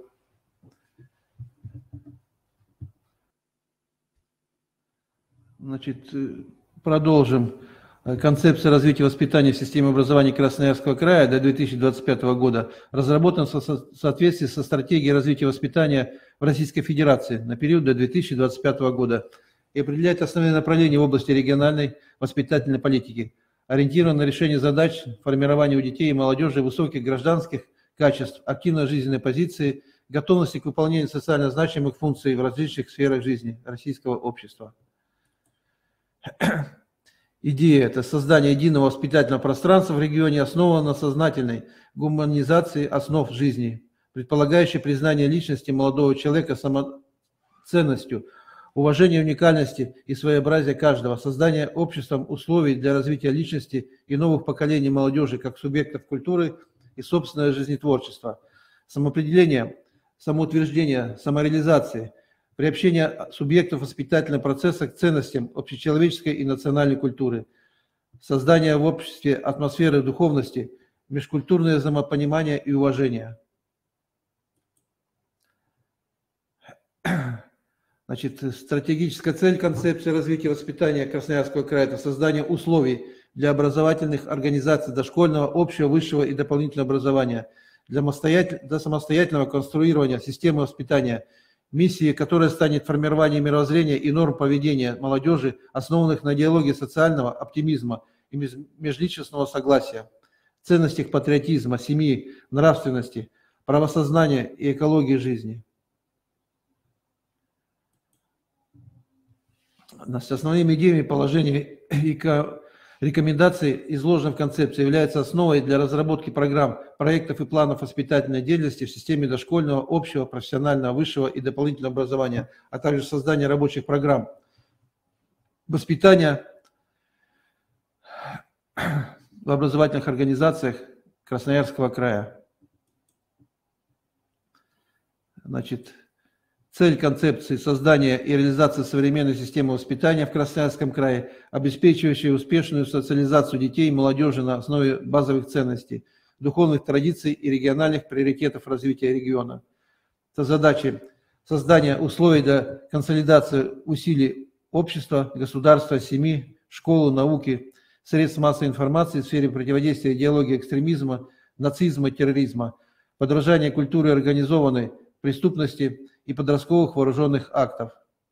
Значит, продолжим. Концепция развития воспитания в системе образования Красноярского края до 2025 года разработана в соответствии со стратегией развития воспитания в Российской Федерации на период до 2025 года и определяет основные направления в области региональной воспитательной политики, ориентирован на решение задач формирования у детей и молодежи высоких гражданских качеств, активной жизненной позиции, готовности к выполнению социально значимых функций в различных сферах жизни российского общества. Идея – это создание единого воспитательного пространства в регионе, основанного на сознательной гуманизации основ жизни, предполагающей признание личности молодого человека самоценностью, уважение уникальности и своеобразия каждого, создание обществом условий для развития личности и новых поколений молодежи как субъектов культуры и собственное жизнетворчество, самоопределение, самоутверждение, самореализации, приобщение субъектов воспитательного процесса к ценностям общечеловеческой и национальной культуры, создание в обществе атмосферы духовности, межкультурное взаимопонимание и уважение. Значит, стратегическая цель концепции развития воспитания Красноярского края – это создание условий для образовательных организаций дошкольного, общего, высшего и дополнительного образования, для самостоятельного конструирования системы воспитания, миссии, которая станет формированием мировоззрения и норм поведения молодежи, основанных на диалоге социального оптимизма и межличностного согласия, ценностях патриотизма, семьи, нравственности, правосознания и экологии жизни. Основными идеями, положениями и рекомендаций, изложенных в концепции, являются основой для разработки программ, проектов и планов воспитательной деятельности в системе дошкольного, общего, профессионального, высшего и дополнительного образования, а также создание рабочих программ воспитания в образовательных организациях Красноярского края. Значит, цель концепции – создание и реализация современной системы воспитания в Красноярском крае, обеспечивающей успешную социализацию детей и молодежи на основе базовых ценностей, духовных традиций и региональных приоритетов развития региона. Это задачи создания условий для консолидации усилий общества, государства, семьи, школы, науки, средств массовой информации в сфере противодействия идеологии экстремизма, нацизма, терроризма, подражания культуре организованной преступности и подростковых вооруженных актов.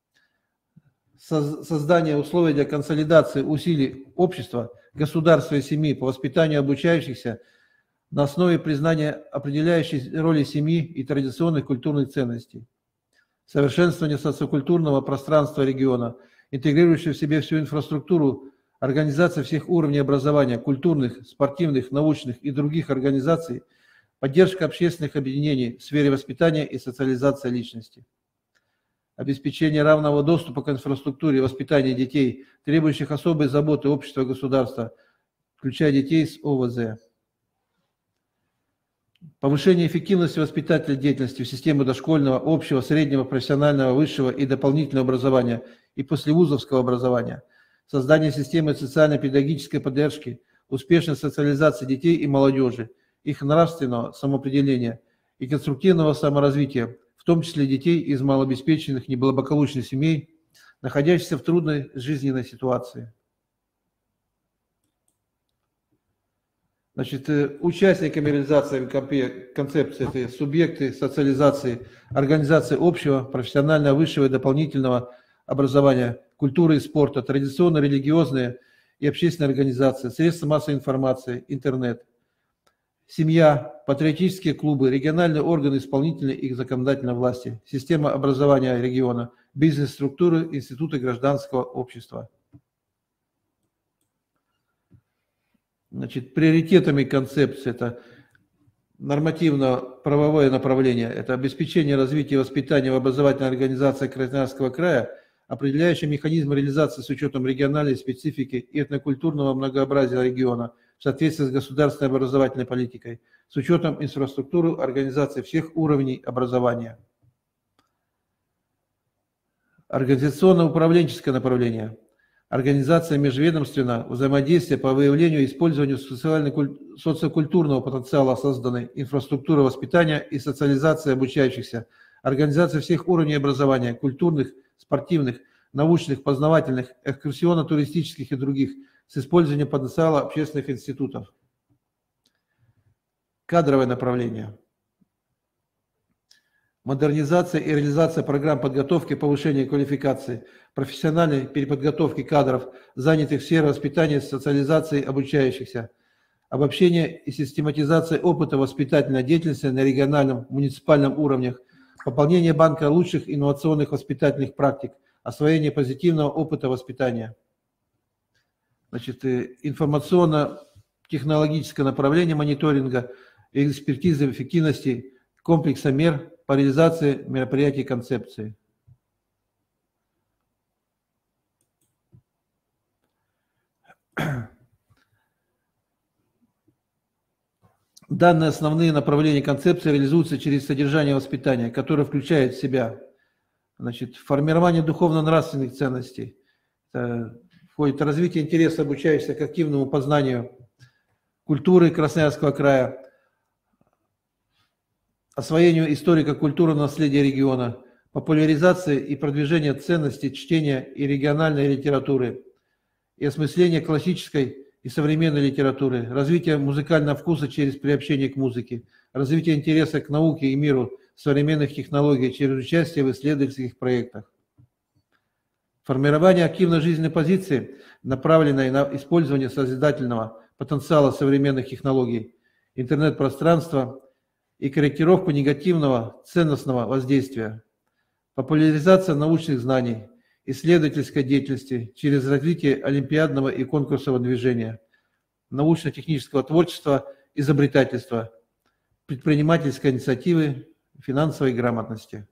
Создание условий для консолидации усилий общества, государства и семьи по воспитанию обучающихся на основе признания определяющей роли семьи и традиционных культурных ценностей. Совершенствование социокультурного пространства региона, интегрирующего в себе всю инфраструктуру, организация всех уровней образования, культурных, спортивных, научных и других организаций, поддержка общественных объединений в сфере воспитания и социализации личности. Обеспечение равного доступа к инфраструктуре воспитания детей, требующих особой заботы общества и государства, включая детей с ОВЗ. Повышение эффективности воспитательной деятельности в системе дошкольного, общего, среднего, профессионального, высшего и дополнительного образования и послевузовского образования. Создание системы социально-педагогической поддержки, успешной социализации детей и молодежи, их нравственного самоопределения и конструктивного саморазвития, в том числе детей из малообеспеченных, неблагополучных семей, находящихся в трудной жизненной ситуации. Значит, участниками реализации концепции это субъекты социализации, организации общего, профессионального, высшего и дополнительного образования, культуры и спорта, традиционно-религиозные и общественные организации, средства массовой информации, интернет, семья, патриотические клубы, региональные органы исполнительной и законодательной власти, система образования региона, бизнес-структуры, институты гражданского общества. Значит, приоритетами концепции это нормативно-правовое направление, это обеспечение развития и воспитания в образовательной организации Красноярского края, определяющий механизм реализации с учетом региональной специфики и этнокультурного многообразия региона в соответствии с государственной образовательной политикой, с учетом инфраструктуры организации всех уровней образования. Организационно-управленческое направление. Организация межведомственного взаимодействия по выявлению и использованию социокультурного потенциала созданной инфраструктуры воспитания и социализации обучающихся, организация всех уровней образования, культурных, спортивных, научных, познавательных, экскурсионно-туристических и других, с использованием потенциала общественных институтов. Кадровое направление. Модернизация и реализация программ подготовки и повышения квалификации, профессиональной переподготовки кадров, занятых в сфере воспитания и социализации обучающихся, обобщение и систематизация опыта воспитательной деятельности на региональном, муниципальном уровнях, пополнение банка лучших инновационных воспитательных практик, освоение позитивного опыта воспитания. Значит, информационно-технологическое направление мониторинга и экспертизы эффективности комплекса мер по реализации мероприятий концепции. Данные основные направления концепции реализуются через содержание воспитания, которое включает в себя, значит, формирование духовно-нравственных ценностей, входит развитие интереса обучающихся к активному познанию культуры Красноярского края, освоению историко-культурного наследия региона, популяризации и продвижения ценностей чтения и региональной литературы, и осмысления классической и современной литературы, развитие музыкального вкуса через приобщение к музыке, развитие интереса к науке и миру современных технологий через участие в исследовательских проектах. Формирование активной жизненной позиции, направленной на использование созидательного потенциала современных технологий, интернет-пространства и корректировку негативного ценностного воздействия, популяризация научных знаний, исследовательской деятельности через развитие олимпиадного и конкурсового движения, научно-технического творчества, изобретательства, предпринимательской инициативы, финансовой грамотности.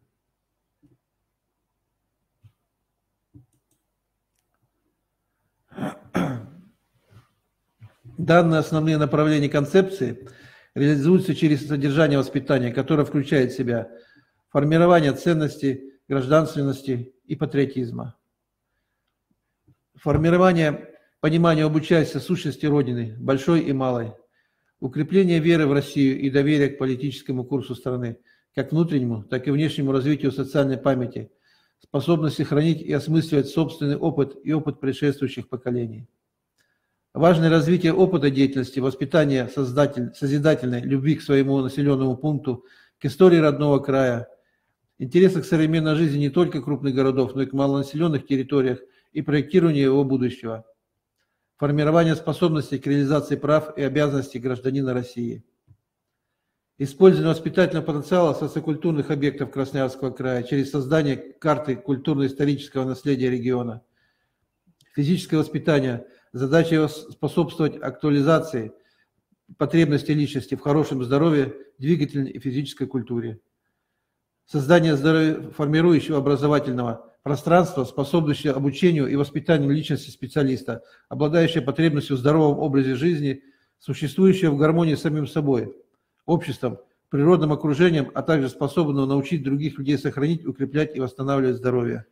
Данные основные направления концепции реализуются через содержание воспитания, которое включает в себя формирование ценностей, гражданственности и патриотизма, формирование понимания обучающихся сущности Родины, большой и малой, укрепление веры в Россию и доверия к политическому курсу страны, как внутреннему, так и внешнему развитию социальной памяти, способность сохранить и осмысливать собственный опыт и опыт предшествующих поколений. Важное развитие опыта деятельности, воспитание созидательной любви к своему населенному пункту, к истории родного края, интереса к современной жизни не только крупных городов, но и к малонаселенных территориях и проектированию его будущего. Формирование способностей к реализации прав и обязанностей гражданина России. Использование воспитательного потенциала социокультурных объектов Красноярского края через создание карты культурно-исторического наследия региона. Физическое воспитание. Задача способствовать актуализации потребностей личности в хорошем здоровье, двигательной и физической культуре. Создание здоровьеформирующего образовательного пространства, способствующего обучению и воспитанию личности специалиста, обладающего потребностью в здоровом образе жизни, существующего в гармонии с самим собой, обществом, природным окружением, а также способного научить других людей сохранить, укреплять и восстанавливать здоровье.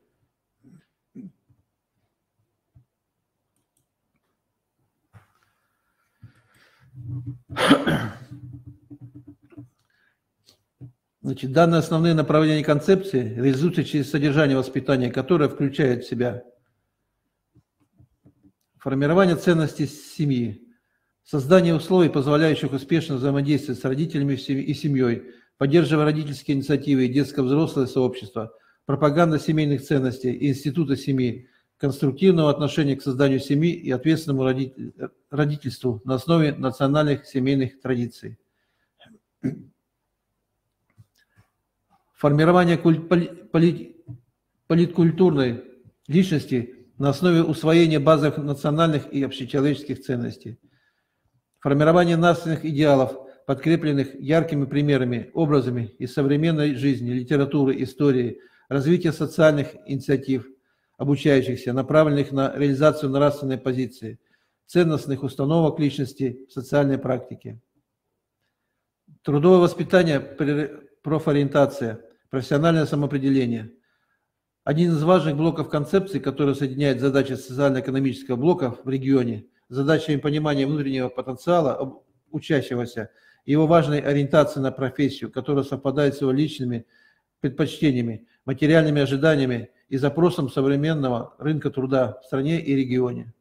Значит, данные основные направления концепции реализуются через содержание воспитания, которое включает в себя формирование ценностей семьи, создание условий, позволяющих успешно взаимодействовать с родителями и семьей, поддерживая родительские инициативы и детско-взрослое сообщество, пропаганда семейных ценностей и института семьи, конструктивного отношения к созданию семьи и ответственному родительству на основе национальных семейных традиций. Формирование политкультурной личности на основе усвоения базовых национальных и общечеловеческих ценностей. Формирование нравственных идеалов, подкрепленных яркими примерами, образами из современной жизни, литературы, истории, развитие социальных инициатив, обучающихся, направленных на реализацию нравственной позиции, ценностных установок личности в социальной практике. Трудовое воспитание, профориентация, профессиональное самоопределение. Один из важных блоков концепции, который соединяет задачи социально-экономического блока в регионе, задачами понимания внутреннего потенциала учащегося, его важной ориентации на профессию, которая совпадает с его личными предпочтениями, материальными ожиданиями и запросом современного рынка труда в стране и регионе.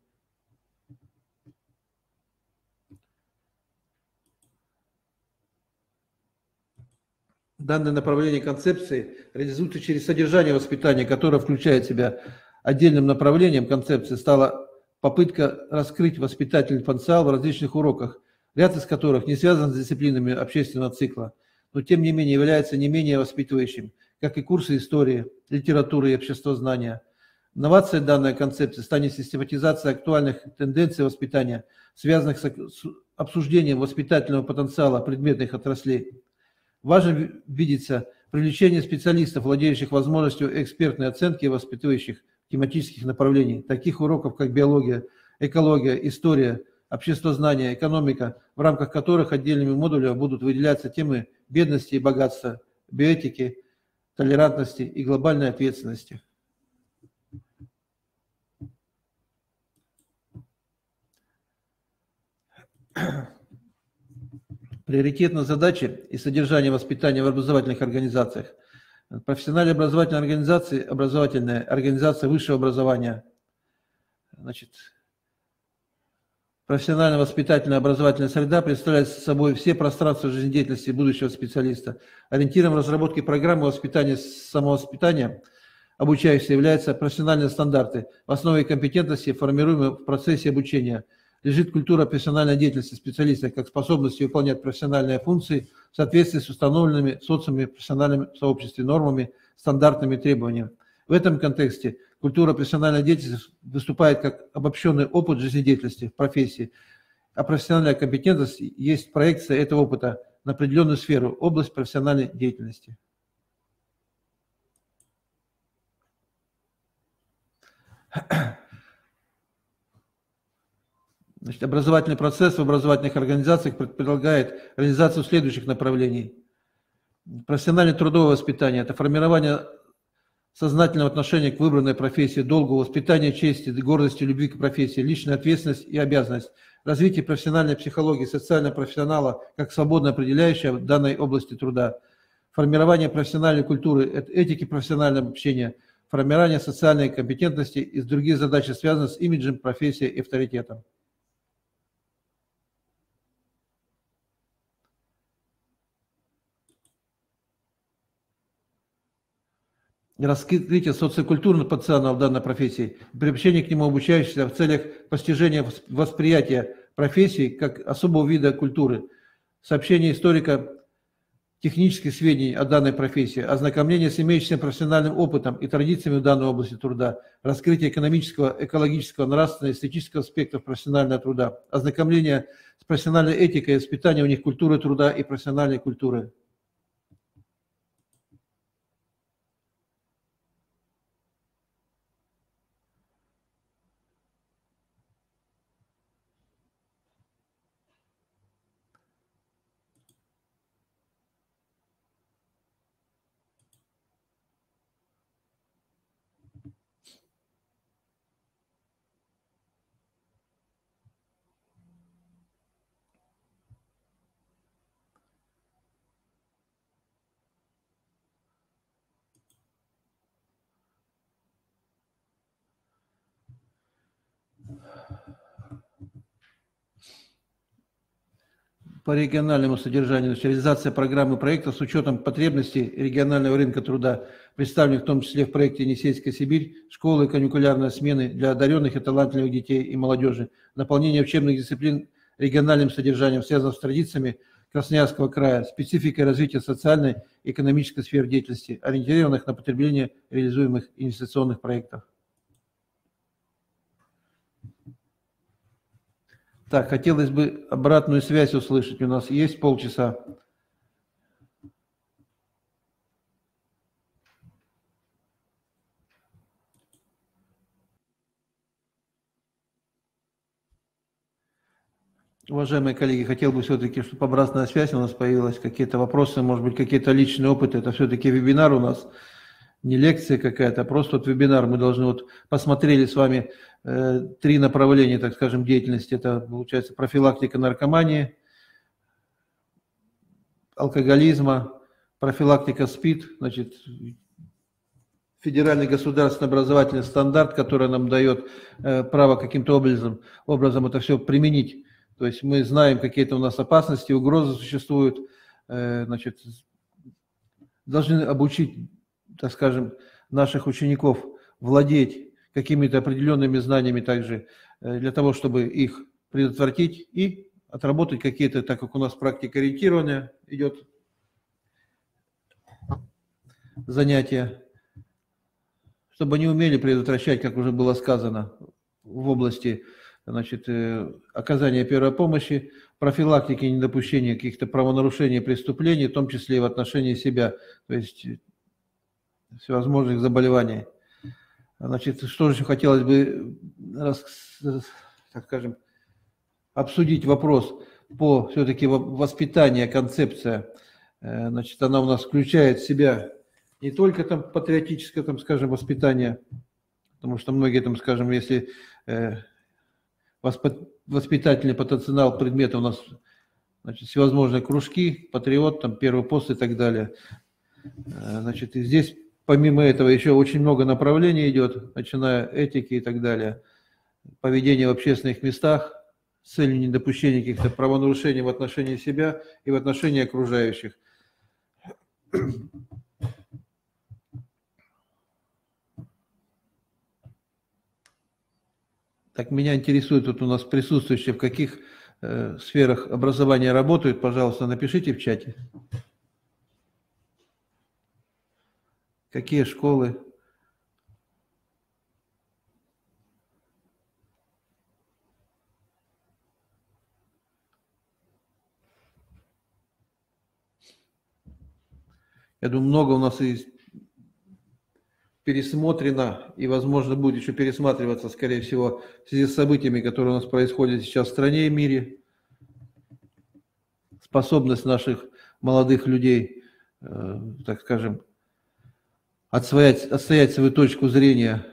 Данное направление концепции реализуется через содержание воспитания, которое включает в себя отдельным направлением концепции, стала попытка раскрыть воспитательный потенциал в различных уроках, ряд из которых не связан с дисциплинами общественного цикла, но тем не менее является не менее воспитывающим, как и курсы истории, литературы и обществознания. Новация данной концепции станет систематизацией актуальных тенденций воспитания, связанных с обсуждением воспитательного потенциала предметных отраслей. Важно видится привлечение специалистов, владеющих возможностью экспертной оценки воспитывающих тематических направлений, таких уроков, как биология, экология, история, обществознание, экономика, в рамках которых отдельными модулями будут выделяться темы бедности и богатства, биоэтики, толерантности и глобальной ответственности. Приоритетные задачи и содержание воспитания в образовательных организациях. Профессиональные образовательные организации, образовательная организация высшего образования. Значит, профессионально-воспитательная образовательная среда представляет собой все пространства жизнедеятельности будущего специалиста. Ориентиром разработки программы воспитания самовоспитания обучающихся являются профессиональные стандарты, в основе компетентности, формируемые в процессе обучения. Лежит культура профессиональной деятельности специалиста как способность выполнять профессиональные функции в соответствии с установленными социумами, профессиональными сообществами, нормами, стандартными требованиями. В этом контексте культура профессиональной деятельности выступает как обобщенный опыт жизнедеятельности в профессии, а профессиональная компетентность есть проекция этого опыта на определенную сферу, область профессиональной деятельности. Значит, образовательный процесс в образовательных организациях предполагает реализацию следующих направлений. Профессиональное трудовое воспитание – это формирование сознательного отношения к выбранной профессии, долгу, воспитание чести, гордости, любви к профессии, личная ответственность и обязанность, развитие профессиональной психологии, социального профессионала как свободно определяющего в данной области труда, формирование профессиональной культуры, этики профессионального общения, формирование социальной компетентности и другие задачи, связанные с имиджем, профессией и авторитетом. Раскрытие социокультурного потенциала в данной профессии, приобщение к нему обучающихся в целях постижения восприятия профессии как особого вида культуры, сообщение историко-технических сведений о данной профессии, ознакомление с имеющимся профессиональным опытом и традициями в данной области труда, раскрытие экономического, экологического, нравственного, эстетического аспектов профессионального труда, ознакомление с профессиональной этикой, воспитание у них культуры труда и профессиональной культуры. По региональному содержанию, реализация программы проекта с учетом потребностей регионального рынка труда, представленных в том числе в проекте «Енисейская Сибирь», школы каникулярной смены для одаренных и талантливых детей и молодежи, наполнение учебных дисциплин региональным содержанием, связанным с традициями Красноярского края, спецификой развития социальной и экономической сфер деятельности, ориентированных на потребление реализуемых инвестиционных проектов. Так, хотелось бы обратную связь услышать. У нас есть полчаса. Уважаемые коллеги, хотел бы все-таки, чтобы обратная связь у нас появилась, какие-то вопросы, может быть, какие-то личные опыты. Это все-таки вебинар у нас, не лекция какая-то, а просто вот вебинар. Мы должны вот посмотрели с вами 3 направления, так скажем, деятельности. Это, получается, профилактика наркомании, алкоголизма, профилактика СПИД, значит, федеральный государственный образовательный стандарт, который нам дает право каким-то образом это все применить. То есть мы знаем, какие-то у нас опасности, угрозы существуют, значит, должны обучить, так скажем, наших учеников владеть какими-то определенными знаниями также, для того, чтобы их предотвратить и отработать какие-то, так как у нас практика ориентирования идет, занятия, чтобы они умели предотвращать, как уже было сказано, в области, значит, оказания первой помощи, профилактики недопущения каких-то правонарушений, преступлений, в том числе и в отношении себя, то есть всевозможных заболеваний. Значит, что же хотелось бы, так скажем, обсудить вопрос по все-таки воспитанию, концепция. Значит, она у нас включает в себя не только там патриотическое, там, скажем, воспитание, потому что многие там, скажем, если воспитательный потенциал предмета у нас значит, всевозможные кружки, патриот, там, первый пост и так далее. Значит, и здесь помимо этого еще очень много направлений идет, начиная этики и так далее, поведение в общественных местах с целью недопущения каких-то правонарушений в отношении себя и в отношении окружающих. Так, меня интересует, тут у нас присутствующие, в каких сферах образования работают, пожалуйста, напишите в чате. Какие школы? Я думаю, много у нас и пересмотрено, и, возможно, будет еще пересматриваться, скорее всего, в связи с событиями, которые у нас происходят сейчас в стране и мире. Способность наших молодых людей, так скажем, отстоять свою точку зрения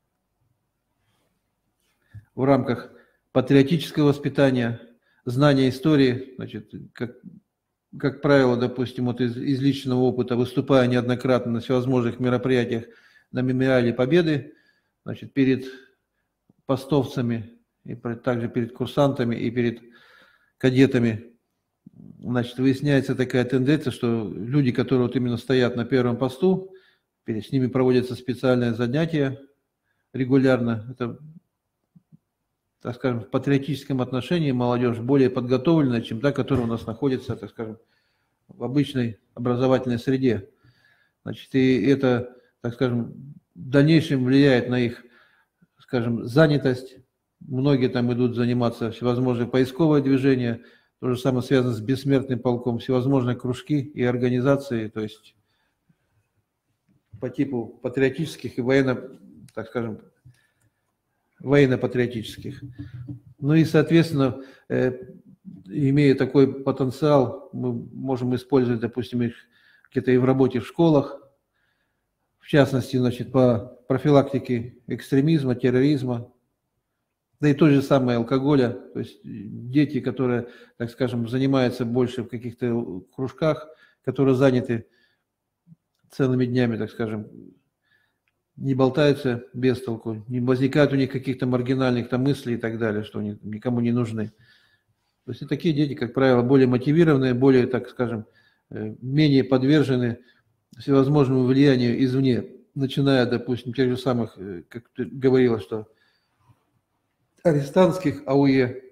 в рамках патриотического воспитания, знания истории, значит, как правило, допустим, вот из личного опыта, выступая неоднократно на всевозможных мероприятиях на мемориале Победы, значит, перед постовцами, и также перед курсантами и перед кадетами, значит, выясняется такая тенденция, что люди, которые вот именно стоят на первом посту, с ними проводятся специальные занятия регулярно. Это, так скажем, в патриотическом отношении молодежь более подготовленная, чем та, которая у нас находится, так скажем, в обычной образовательной среде. Значит, и это, так скажем, в дальнейшем влияет на их, скажем, занятость. Многие там идут заниматься всевозможные поисковые движения, то же самое связано с бессмертным полком, всевозможные кружки и организации, то есть по типу патриотических и так скажем, военно-патриотических. Ну и, соответственно, имея такой потенциал, мы можем использовать, допустим, их где-то и в работе в школах, в частности, значит, по профилактике экстремизма, терроризма, да и то же самое алкоголя. То есть дети, которые, так скажем, занимаются больше в каких-то кружках, которые заняты целыми днями, так скажем, не болтаются без толку, не возникает у них каких-то маргинальных там мыслей и так далее, что они никому не нужны. То есть и такие дети, как правило, более мотивированные, более, так скажем, менее подвержены всевозможному влиянию извне, начиная, допустим, тех же самых, как ты говорила, что арестантских АУЕ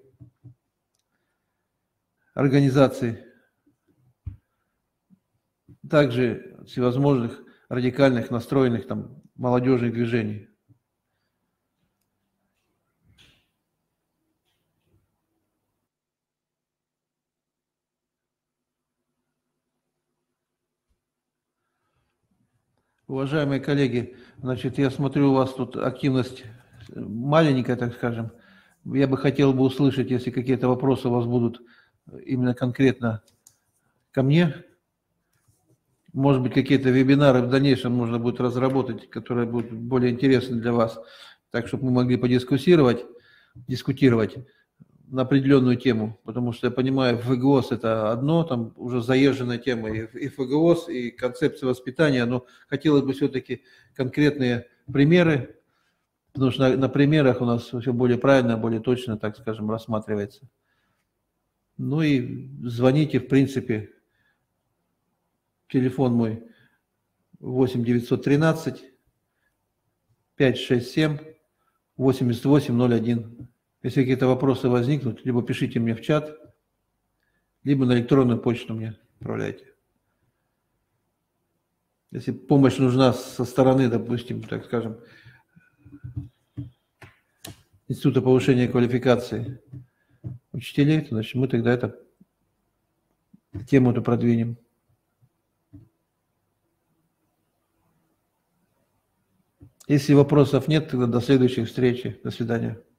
организаций, также всевозможных радикальных, настроенных там молодежных движений. Уважаемые коллеги, значит, я смотрю, у вас тут активность маленькая, так скажем. Я бы хотел бы услышать, если какие-то вопросы у вас будут именно конкретно ко мне. Может быть, какие-то вебинары в дальнейшем можно будет разработать, которые будут более интересны для вас, так, чтобы мы могли дискутировать на определенную тему, потому что я понимаю, ФГОС это одно, там уже заезженная тема, и ФГОС, и концепция воспитания, но хотелось бы все-таки конкретные примеры, потому что на примерах у нас все более правильно, более точно, так скажем, рассматривается. Ну и звоните, в принципе, телефон мой 8 913 567 8801. Если какие-то вопросы возникнут, либо пишите мне в чат, либо на электронную почту мне отправляйте. Если помощь нужна со стороны, допустим, так скажем, Института повышения квалификации учителей, то, значит, мы тогда эту тему продвинем. Если вопросов нет, тогда до следующих встреч. До свидания.